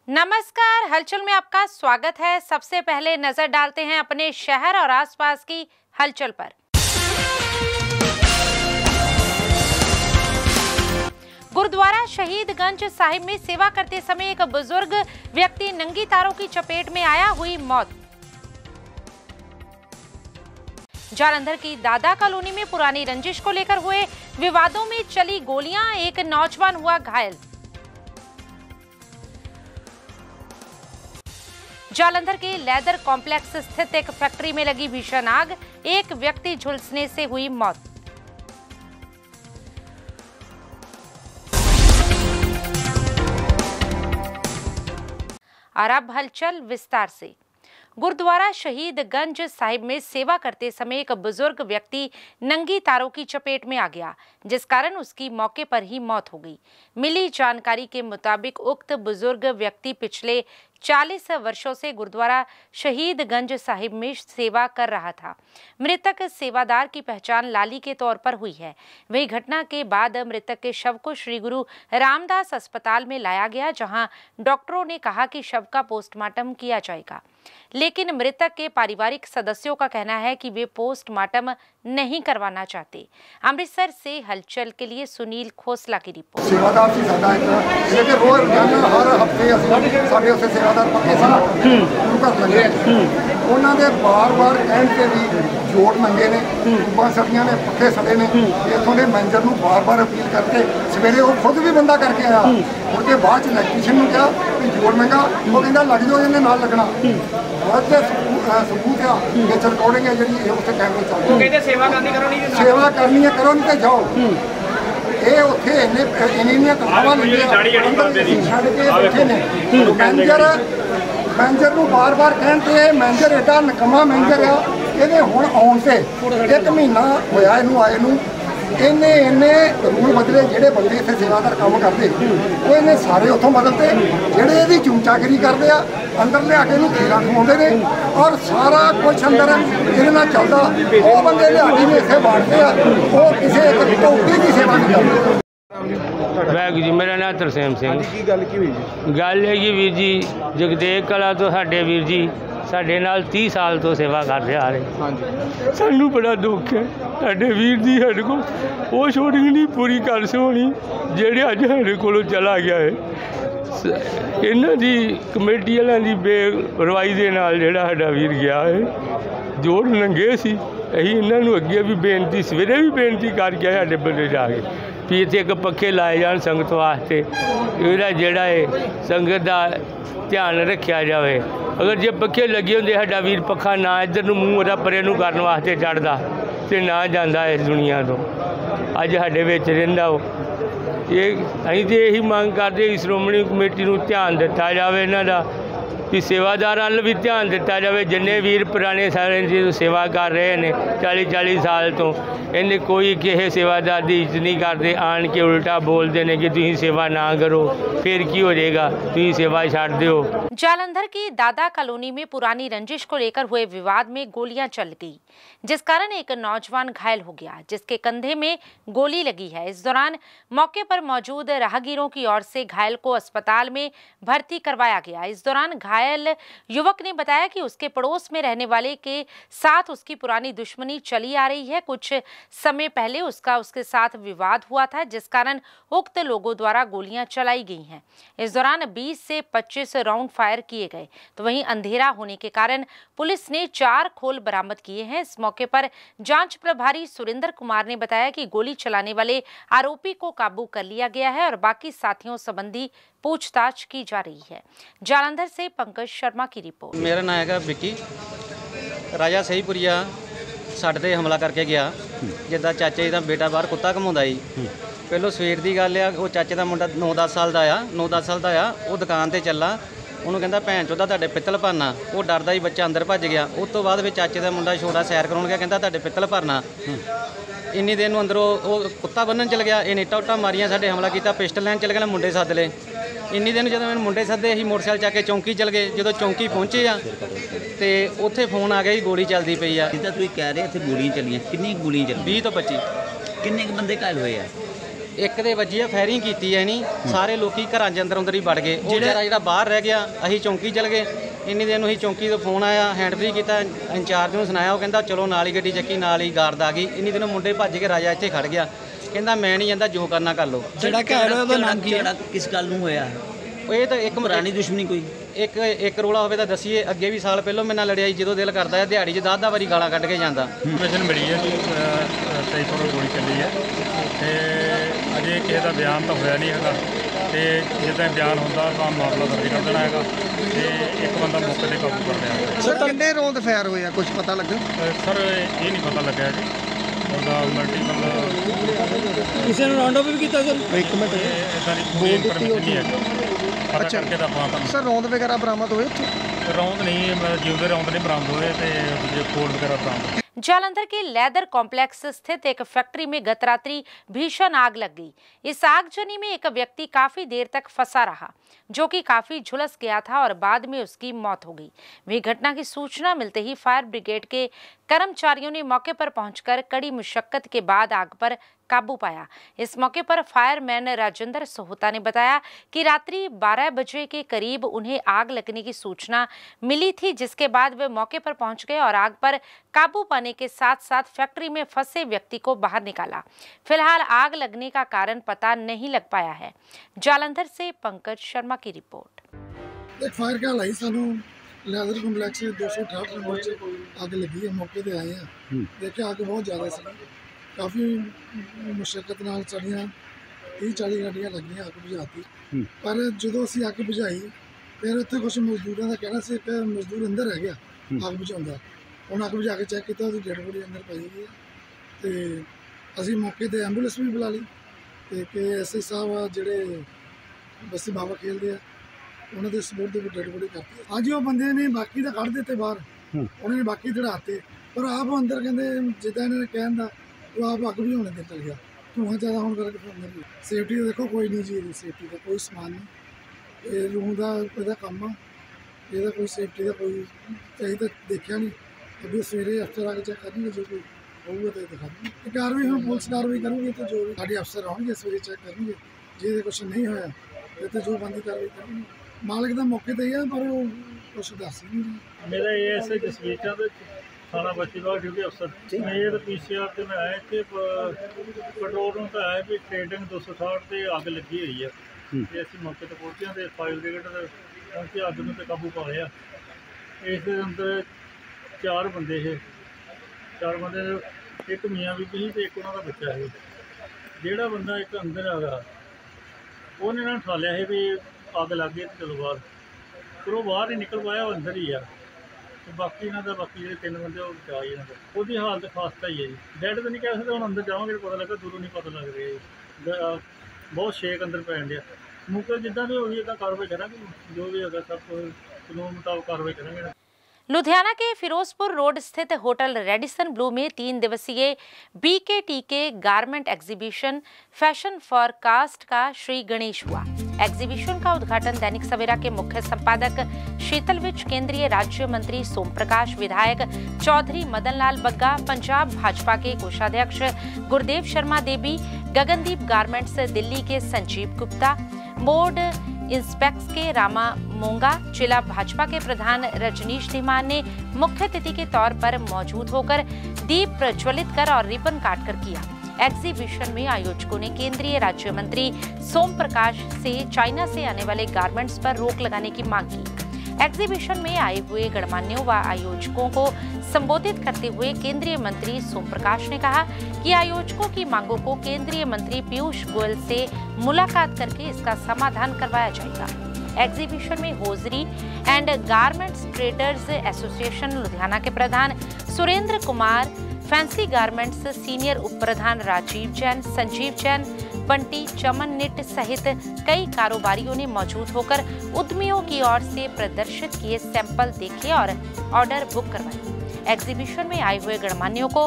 नमस्कार, हलचल में आपका स्वागत है। सबसे पहले नजर डालते हैं अपने शहर और आसपास की हलचल पर। गुरुद्वारा शहीदगंज साहिब में सेवा करते समय एक बुजुर्ग व्यक्ति नंगी तारों की चपेट में आया, हुई मौत। जालंधर की दादा कॉलोनी में पुरानी रंजिश को लेकर हुए विवादों में चली गोलियां, एक नौजवान हुआ घायल। जालंधर के लेदर कॉम्प्लेक्स स्थित एक फैक्ट्री में लगी भीषण आग, एक व्यक्ति झुलसने से हुई मौत। और अब हलचल विस्तार से। गुरुद्वारा शहीदगंज साहिब में सेवा करते समय एक बुजुर्ग व्यक्ति नंगी तारों की चपेट में आ गया, जिस कारण उसकी मौके पर ही मौत हो गई। मिली जानकारी के मुताबिक उक्त बुजुर्ग व्यक्ति पिछले 40 वर्षों से गुरुद्वारा शहीदगंज साहिब में सेवा कर रहा था। मृतक सेवादार की पहचान लाली के तौर पर हुई है। वही घटना के बाद मृतक के शव को श्री गुरु रामदास अस्पताल में लाया गया, जहां डॉक्टरों ने कहा कि शव का पोस्टमार्टम किया जाएगा, लेकिन मृतक के पारिवारिक सदस्यों का कहना है कि वे पोस्टमार्टम नहीं करवाना चाहते। अमृतसर से हलचल के लिए सुनील खोसला की रिपोर्ट। सेवादार सी साडा एक रोज रोजाना हर हफ्ते ਅਸੀਂ ਸਾਡੇ ਉੱਥੇ सेवादार पक्के ਸੀ ਗੁਰੂ ਘਰ ਲੱਗੇ ਉਹਨਾਂ ਦੇ ਬਾਰ-ਬਾਰ ਕਹਿਣ ਤੇ ਵੀ ਜੋੜ ਮੰਗੇ ਨੇ, ਕੁੱਬਾਂ ਸੜੀਆਂ ਨੇ, ਪੱਕੇ ਸੜੇ ਨੇ। ਇੱਥੋਂ ਦੇ ਮੈਨੇਜਰ ਨੂੰ ਬਾਰ-ਬਾਰ ਅਪੀਲ ਕਰਕੇ ਸਵੇਰੇ ਉਹ ਖੁਦ ਵੀ ਬੰਦਾ ਕਰਕੇ ਆਇਆ, ਮੁੜ ਕੇ ਬਾਅਦ ਚ ਇਲੈਕਟ੍ਰੀਸ਼ੀਅਨ ਨੂੰ ਕਿਹਾ ਵੀ ਜੋੜ ਮੰਗਾ, ਉਹ ਕਹਿੰਦਾ ਲੱਗ ਜਾਓ, ਇਹਦੇ ਨਾਲ ਲੱਗਣਾ। ਬਹੁਤ सबूत आ ये रिकॉर्डिंग है जी उत्थे कैमरे चल रहे कहते सेवा करनी करो नहीं सेवा करनी है करो नहीं तो जाओ। ये उत्थे इन्ने तनावा लगे छड़ के बैठे ने मैनेजर नूं बार-बार कहते मैनेजर एडा नकमा मैनेजर आ। ये हुण आउण ते 1 महीना होया इनू आए नूं, इन्ने रूल बदले। ਜਿਹੜੇ ਬੰਦੇ ਇੱਥੇ ਸੇਵਾਦਾਰ ਕੰਮ ਕਰਦੇ ਉਹ ਇਹਨੇ ਸਾਰੇ ਉੱਥੋਂ ਬਦਲਤੇ। ਜਿਹੜੇ ਇਹਦੀ ਚੂਚਾਗਰੀ ਕਰਦੇ ਆ ਅੰਦਰ ਲਿਆ ਕੇ ਇਹਨੂੰ ਖੀਰਾ ਖਵਾਉਂਦੇ ਨੇ ਔਰ ਸਾਰਾ ਕੁਝ ਅੰਦਰ ਇਹਦੇ ਨਾਲ ਚੱਲਦਾ। ਉਹ ਬੰਦੇ ਲਿਆ ਕੇ ਇੱਥੇ ਬਾੜਦੇ ਆ, ਉਹ ਕਿਸੇ ਇੱਕ ਟੋਪੀ ਦੀ ਸੇਵਾ ਨਹੀਂ ਕਰਦੇ। ਵਾਹਿਗੁਰੂ ਜੀ, ਮੇਰਾ ਨਾਮ ਤਰਸੇਮ ਸਿੰਘ। ਕੀ ਗੱਲ ਕੀ ਹੋਈ ਜੀ? ਗੱਲ ਹੈ ਜੀ ਵੀਰ ਜੀ, ਜਗਦੇਵ ਕਲਾ ਤੋਂ ਸਾਡੇ ਵੀਰ ਜੀ ਸਾਡੇ ਨਾਲ 30 ਸਾਲ ਤੋਂ ਸੇਵਾ ਕਰਦੇ ਆ ਰਹੇ। ਹਾਂਜੀ, ਸਾਨੂੰ ਬੜਾ ਦੁੱਖ ਹੈ, ਸਾਡੇ ਵੀਰ ਦੀ ਸਾਡੇ ਕੋਲ ਉਹ ਸ਼ੂਟਿੰਗ ਨਹੀਂ ਪੂਰੀ ਕਰ ਸੋਣੀ ਜਿਹੜੇ ਅੱਜ ਸਾਡੇ ਕੋਲੋਂ ਚਲਾ ਗਿਆ ਹੈ। ਇਹਨਾਂ ਦੀ ਕਮੇਟੀ ਵਾਲਿਆਂ ਦੀ ਬੇਪਰਵਾਹੀ ਦੇ ਨਾਲ ਜਿਹੜਾ ਸਾਡਾ ਵੀਰ ਗਿਆ ਹੈ। ਜੋੜ ਨੰਗੇ ਸੀ, ਅਸੀਂ ਇਹਨਾਂ ਨੂੰ ਅੱਗੇ ਵੀ ਬੇਨਤੀ, ਸਵੇਰੇ ਵੀ ਬੇਨਤੀ ਕਰਕੇ ਸਾਡੇ ਬੰਦੇ ਜਾ ਕੇ ਵੀ ਇੱਥੇ ਇੱਕ ਪੱਖੇ ਲਾਏ ਜਾਣ ਸੰਗਤ ਵਾਸਤੇ। ਇਹਦਾ ਜਿਹੜਾ ਹੈ ਸੰਗਤ ਦਾ ਧਿਆਨ ਰੱਖਿਆ ਜਾਵੇ। ਅਗਰ ਜੇ ਪੱਖੇ ਲੱਗੇ ਹੁੰਦੇ ਸਾਡਾ ਵੀਰ ਪੱਖਾ ਨਾ ਇੱਧਰ ਨੂੰ ਮੂੰਹ ਉਹਦਾ ਪਰੇ ਨੂੰ ਕਰਨ ਵਾਸਤੇ ਚੜ੍ਹਦਾ ਅਤੇ ਨਾ ਜਾਂਦਾ ਇਸ ਦੁਨੀਆ ਤੋਂ। ਅੱਜ ਸਾਡੇ ਵਿੱਚ ਰਹਿੰਦਾ ਉਹ। ਇਹ ਅਸੀਂ ਤਾਂ ਇਹੀ ਮੰਗ ਕਰਦੇ ਸ਼੍ਰੋਮਣੀ ਕਮੇਟੀ ਨੂੰ ਧਿਆਨ ਦਿੱਤਾ ਜਾਵੇ, ਇਹਨਾਂ ਦਾ ਵੀ ਸੇਵਾਦਾਰਾਂ ਵੱਲ ਵੀ ਧਿਆਨ ਦਿੱਤਾ ਜਾਵੇ। ਜਿੰਨੇ ਵੀਰ ਪੁਰਾਣੇ ਸਾਰੇ ਦੀ ਸੇਵਾ ਕਰ ਰਹੇ ਨੇ 40-40 ਸਾਲ ਤੋਂ, ਇਹਨੇ ਕੋਈ ਕਿਸੇ ਸੇਵਾਦਾਰ ਦੀ ਇੱਜ਼ਤ ਨਹੀਂ ਕਰਦੇ। ਆਣ ਕੇ ਉਲਟਾ बोलते हैं कि तुम सेवा ना करो, फिर की हो जाएगा, तुम सेवा छाड़ दो। जालंधर की दादा कॉलोनी में पुरानी रंजिश को लेकर हुए विवाद में गोलियां चल गई, जिस कारण एक नौजवान घायल हो गया, जिसके कंधे में गोली लगी है। इस दौरान मौके पर मौजूद राहगीरों की ओर से घायल को अस्पताल में भर्ती करवाया गया। इस दौरान घायल युवक ने बताया कि उसके पड़ोस में रहने वाले के साथ उसकी पुरानी दुश्मनी चली आ रही है। कुछ समय पहले उसके साथ विवाद हुआ था, जिस कारण उक्त लोगों द्वारा गोलियां चलाई गई हैं। इस दौरान 20 से 25 राउंड फायर किए गए। तो वहीं अंधेरा होने के कारण पुलिस ने 4 खोल बरामद किए हैं। इस मौके पर जांच प्रभारी सुरेंद्र कुमार ने बताया कि गोली चलाने वाले आरोपी को काबू कर लिया गया है और बाकी साथियों संबंधी पूछताछ की जा रही है। जालंधर से पंकज शर्मा की रिपोर्ट। मेरा नाम है विक्की। राजा सहीपुरिया ਸਾਡੇ 'ਤੇ ਹਮਲਾ ਕਰਕੇ ਗਿਆ। ਜਿੱਦਾਂ ਚਾਚੇ ਜੀ ਦਾ ਬੇਟਾ ਬਾਹਰ ਕੁੱਤਾ ਘਮਾਉਂਦਾ ਜੀ। ਪਹਿਲੋਂ ਸਵੇਰ ਦੀ ਗੱਲ ਆ, ਉਹ ਚਾਚੇ ਦਾ ਮੁੰਡਾ 9-10 ਸਾਲ ਦਾ ਆ, 9-10 ਸਾਲ ਦਾ ਆ। ਉਹ ਦੁਕਾਨ 'ਤੇ ਚੱਲਾ, ਉਹਨੂੰ ਕਹਿੰਦਾ ਭੈਣ ਚੋਦਾ ਤੁਹਾਡੇ ਪਿੱਤਲ ਭਰਨਾ। ਉਹ ਡਰਦਾ ਹੀ ਬੱਚਾ ਅੰਦਰ ਭੱਜ ਗਿਆ। ਉਸ ਤੋਂ ਬਾਅਦ ਵਿੱਚ ਚਾਚੇ ਦਾ ਮੁੰਡਾ ਛੋਟਾ ਸੈਰ ਕਰਾਉਣ ਗਿਆ, ਕਹਿੰਦਾ ਤੁਹਾਡੇ ਪਿੱਤਲ ਭਰਨਾ। ਇੰਨੀ ਦੇਰ ਨੂੰ ਅੰਦਰੋਂ ਉਹ ਕੁੱਤਾ ਬੰਨਣ ਚਲ ਗਿਆ। ਇਹ ਇੱਟਾਂ ਉੱਟਾਂ ਮਾਰੀਆਂ, ਸਾਡੇ ਹਮਲਾ ਕੀਤਾ, ਪਿਸਟਲ ਲੈਣ ਚਲ ਗਏ, ਮੁੰਡੇ ਸੱਦ ਲਏ। ਇੰਨੀ ਦਿਨ ਜਦੋਂ ਮੈਨੂੰ ਮੁੰਡੇ ਸੱਦੇ, ਅਸੀਂ ਮੋਟਰਸਾਈਕਲ ਚੱਕ ਕੇ ਚੌਂਕੀ ਚਲ ਗਏ। ਜਦੋਂ ਚੌਂਕੀ ਪਹੁੰਚੇ ਆ ਤੇ ਉੱਥੇ ਫੋਨ ਆ ਗਿਆ ਜੀ ਗੋਲੀ ਚੱਲਦੀ ਪਈ ਆ। ਜਿੱਦਾਂ ਤੁਸੀਂ ਕਹਿ ਰਹੇ ਇੱਥੇ ਗੋਲੀਆਂ ਚੱਲੀਆਂ, ਕਿੰਨੀ ਗੋਲੀਆਂ ਚੱਲੀਆਂ? 20 ਤੋਂ 25। ਕਿੰਨੇ ਕੁ ਬੰਦੇ ਘਾਇਲ ਹੋਏ ਆ? एक दे वजी फायरिंग की है नहीं, सारे लोग घर अंदर ही बढ़ गए। वो बेचारा जो बाहर रह गया, असी चौंकी चल गए। इन्नी दिन ही चौंकी तो फोन आया, हैंड फ्री किया, इंचार्ज ने सुनाया, वो कहता चलो नाल ही गड्डी चक्की, नाल ही गार्ड आ गई। इन्नी दिनों मुंडे भज के राजा इत्थे खड़ गया, कहता मैं नहीं जाता, जो करना कर लो। किस गल नूं होया? ये तो एक पुरानी दुश्मनी कोई एक रोला होवे तो दसीए। अगे भी साल पहलों मेरे नाल लड़िया, जो दिल करता है दिहाड़ी 10 वारी गाला कढ़ के जाता। इन्फॉर्मेशन मिली है कि 23 गोली चली है, तो अजे किसी का बयान तो होया नहीं है, तो जिदा बयान होता तो मामला दर्ज कर देना है, तो एक बंदा मौके पर काबू कर लिया। सर कितने रौंद फायर होया, कुछ पता लगा? सर ये नहीं पता लगा जी, मल्टीपल किसी ने राउंड अप भी किया सर? एक मिनट इदा की पूरी इन्फॉर्मेशन नहीं है। अच्छा करके तो सर रौंद वगैरह बरामद होए? रौंद नहीं, मतलब जिंदे रौंद नहीं बरामद होए, तो खोल वगैरह बरामद। जालंधर के लेदर कॉम्प्लेक्स स्थित एक फैक्ट्री में गत रात्रि भीषण आग लग गई। इस आगजनी में एक व्यक्ति काफी देर तक फंसा रहा, जो कि काफी झुलस गया था और बाद में उसकी मौत हो गई। वही घटना की सूचना मिलते ही फायर ब्रिगेड के कर्मचारियों ने मौके पर पहुंचकर कड़ी मुशक्कत के बाद आग पर काबू पाया। इस मौके पर फायरमैन राजेंद्र सोहता ने बताया कि रात्रि 12 बजे के करीब उन्हें आग लगने की सूचना मिली थी, जिसके बाद वे मौके पर पहुंच गए और आग पर काबू पाने के साथ साथ फैक्ट्री में फंसे व्यक्ति को बाहर निकाला। फिलहाल आग लगने का कारण पता नहीं लग पाया है। जालंधर से पंकज शर्मा की रिपोर्ट। एक फायर कॉल आई सानू लेदर कॉम्प्लेक्स 268 नंबर से आग लगी है। मौके पे आए हैं, देखिए आग बहुत ज़्यादा सी, काफ़ी मुशक्कत नाल चढ़िया 30-40 गाड़ियाँ लगियां अग बुझाती, पर जो असीं अग बुझाई फिर उत्थे कुछ मजदूरों का कहना से, एक मजदूर अंदर रह गया अग बुझाउंदा। हुण अग बुझा के चैक किया, उसकी डेड बॉडी अंदर पाई गई है। तो असीं मौके ते एंबूलेंस भी बुला ली, तो KSI साहब जिहड़े बस्सी बाबा खेलते हैं उन्होंने सपोर्ट के डेड बॉडी करती। हाँ जी, वो बंदे ने बाकी तो कढ़ दिते बाहर, उन्होंने बाकी चढ़ाते, पर आप अंदर कहते जिदा इन्होंने कहन दा वो आप अग भी होने चल गया, धुआं ज़्यादा होने करके फिर अंदर। सेफ्टी तो देखो कोई नहीं जी, सेफ्टी का कोई समान नहीं, ये रूम का काम आ, ये कोई सेफ्टी का कोई चाहिए तो देखा नहीं। अभी सवेरे अफसर आके चेक करेंगे, जो कोई होगा तो दिखा देंगे। कार्रवाई हम पुलिस कार्रवाई करेंगे, तो जो साढ़े अफसर आएंगे सवेरे चेक करेंगे, जे कुछ नहीं होया तो जो बंदी कार्रवाई करेंगे। मालिक तो मौके पर ही है, पर वो कुछ दस ही नहीं। मेरा ये ऐसे जसवीर चंद थाना बच्चीवाल ड्यूटी अफसर। ये तो PCR से मैं आया कि पेट्रोल रूम तो है भी ट्रेडिंग 268 से अग लगी हुई है। असं मौके पर पहुंचे तो फायर ब्रिगेड पहुंचे, अग में तो काबू पा लिया। इस अंदर 4 बंदे है, 4 बंदे, एक मियाँ बीबी ही तो एक उन्होंने बच्चा है। जोड़ा बंदा एक अंदर आ गया, उन्हें ना ठालिया है भी अग लग गई तो चलो बाहर, फिर वो बाहर नहीं निकल पाया, वो अंदर ही आ। तो बाकी इन्हों का बाकी जो 3 बंदे वो बचा ही उसकी हालत खास्ता ही है जी। डैड तो नहीं कह सकते, हम अंदर जाओगे तो पता लगा, दूरों नहीं पता लग रहा है, बहुत शेक अंदर पैन दिया। मौके जिदा भी होगी इदा कार्रवाई करा, जो भी होगा सब कानून मुताबिक कार्रवाई करेंगे। लुधियाना के फिरोजपुर रोड स्थित होटल रेडिसन ब्लू में 3 दिवसीय BKTK garment exhibition fashion forecast का श्री गणेश हुआ। एग्जीबिशन का उद्घाटन दैनिक सवेरा के मुख्य संपादक शीतल विज, केंद्रीय राज्य मंत्री सोम प्रकाश, विधायक चौधरी मदन लाल बग्गा, पंजाब भाजपा के कोषाध्यक्ष गुरदेव शर्मा देवी, गगनदीप गारमेंट्स दिल्ली के संजीव गुप्ता, बोर्ड इंस्पेक्ट्स के रामा मोंगा, जिला भाजपा के प्रधान रजनीश धीमान ने मुख्य अतिथि के तौर पर मौजूद होकर दीप प्रज्वलित कर और रिबन काटकर किया। एग्जीबिशन में आयोजकों ने केंद्रीय राज्य मंत्री सोम प्रकाश से चाइना से आने वाले गारमेंट्स पर रोक लगाने की मांग की। एग्जीबिशन में आए हुए गणमान्यों व आयोजकों को संबोधित करते हुए केंद्रीय मंत्री सोम प्रकाश ने कहा कि आयोजकों की मांगों को केंद्रीय मंत्री पीयूष गोयल से मुलाकात करके इसका समाधान करवाया जाएगा। एग्जीबिशन में hosiery and garments traders association Ludhiana के प्रधान Surendra Kumar, fancy garments senior उप प्रधान राजीव जैन, संजीव जैन, बंटी, चमन निट सहित कई कारोबारियों ने मौजूद होकर उद्यमियों की ओर से प्रदर्शित किए सैंपल देखे और ऑर्डर बुक करवाए। एग्जीबिशन में आए हुए गणमान्यों को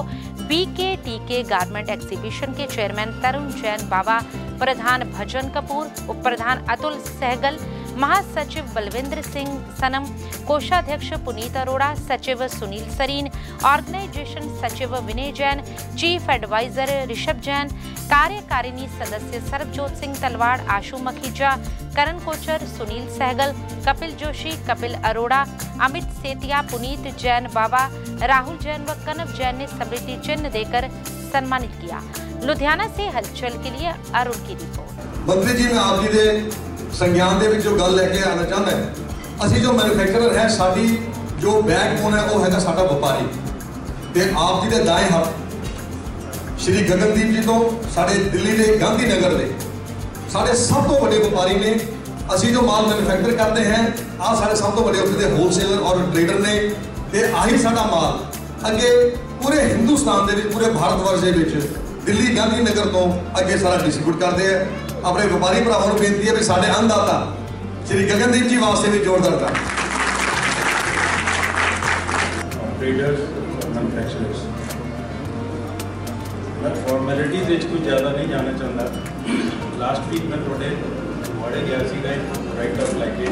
BKTK गारमेंट एग्जीबिशन के चेयरमैन तरुण जैन बाबा, प्रधान भजन कपूर, उप प्रधान अतुल सहगल, महासचिव बलविंद्र सिंह सनम, कोषाध्यक्ष पुनीत अरोड़ा, सचिव सुनील सरीन, ऑर्गेनाइजेशन सचिव विनय जैन, चीफ एडवाइजर ऋषभ जैन, कार्यकारिणी सदस्य सरबजोत सिंह तलवाड़, आशु मखीजा, करण कोचर, सुनील सहगल, कपिल जोशी, कपिल अरोड़ा, अमित सेतिया, पुनीत जैन बाबा, राहुल जैन व कनव जैन ने स्मृति चिन्ह देकर सम्मानित किया। लुधियाना से हलचल के लिए अरुण की रिपोर्ट। मंत्री जी, मैं आप जी के संज्ञान के जो गल लेके आना चाहता है, असी जो मैन्युफैक्चरर है, साडी जो बैकबोन है वो है साडा व्यापारी, ते आप जी के दाएं हाथ श्री गगनदीप जी तो साडे दिल्ली के गांधी नगर के साडे सब तो बड़े व्यापारी ने। असी जो माल मैन्युफैक्चर करते हैं, आ साडे सब तो बड़े उत्थे दे होलसेलर और ट्रेडर ने, ते आही साडा माल अगे पूरे हिंदुस्तान के पूरे भारतवर्ष के दिल्ली गांधी नगर तो अगे सारा डिस्ट्रीब्यूट करते हैं। अपने व्यापारी भरावां नूं बेनती है भी साडे अन्नदाता श्री गगनदीप जी वास्ते भी जोरदार था। ट्रेडर्स मैन्युफैक्चरर्स, मैं फॉर्मैलिटीज़ ਵਿੱਚ कुछ ज़्यादा नहीं जाना चाहता। लास्ट वीक मैं थोड़े बड़े गया सीगा राइट अप लैके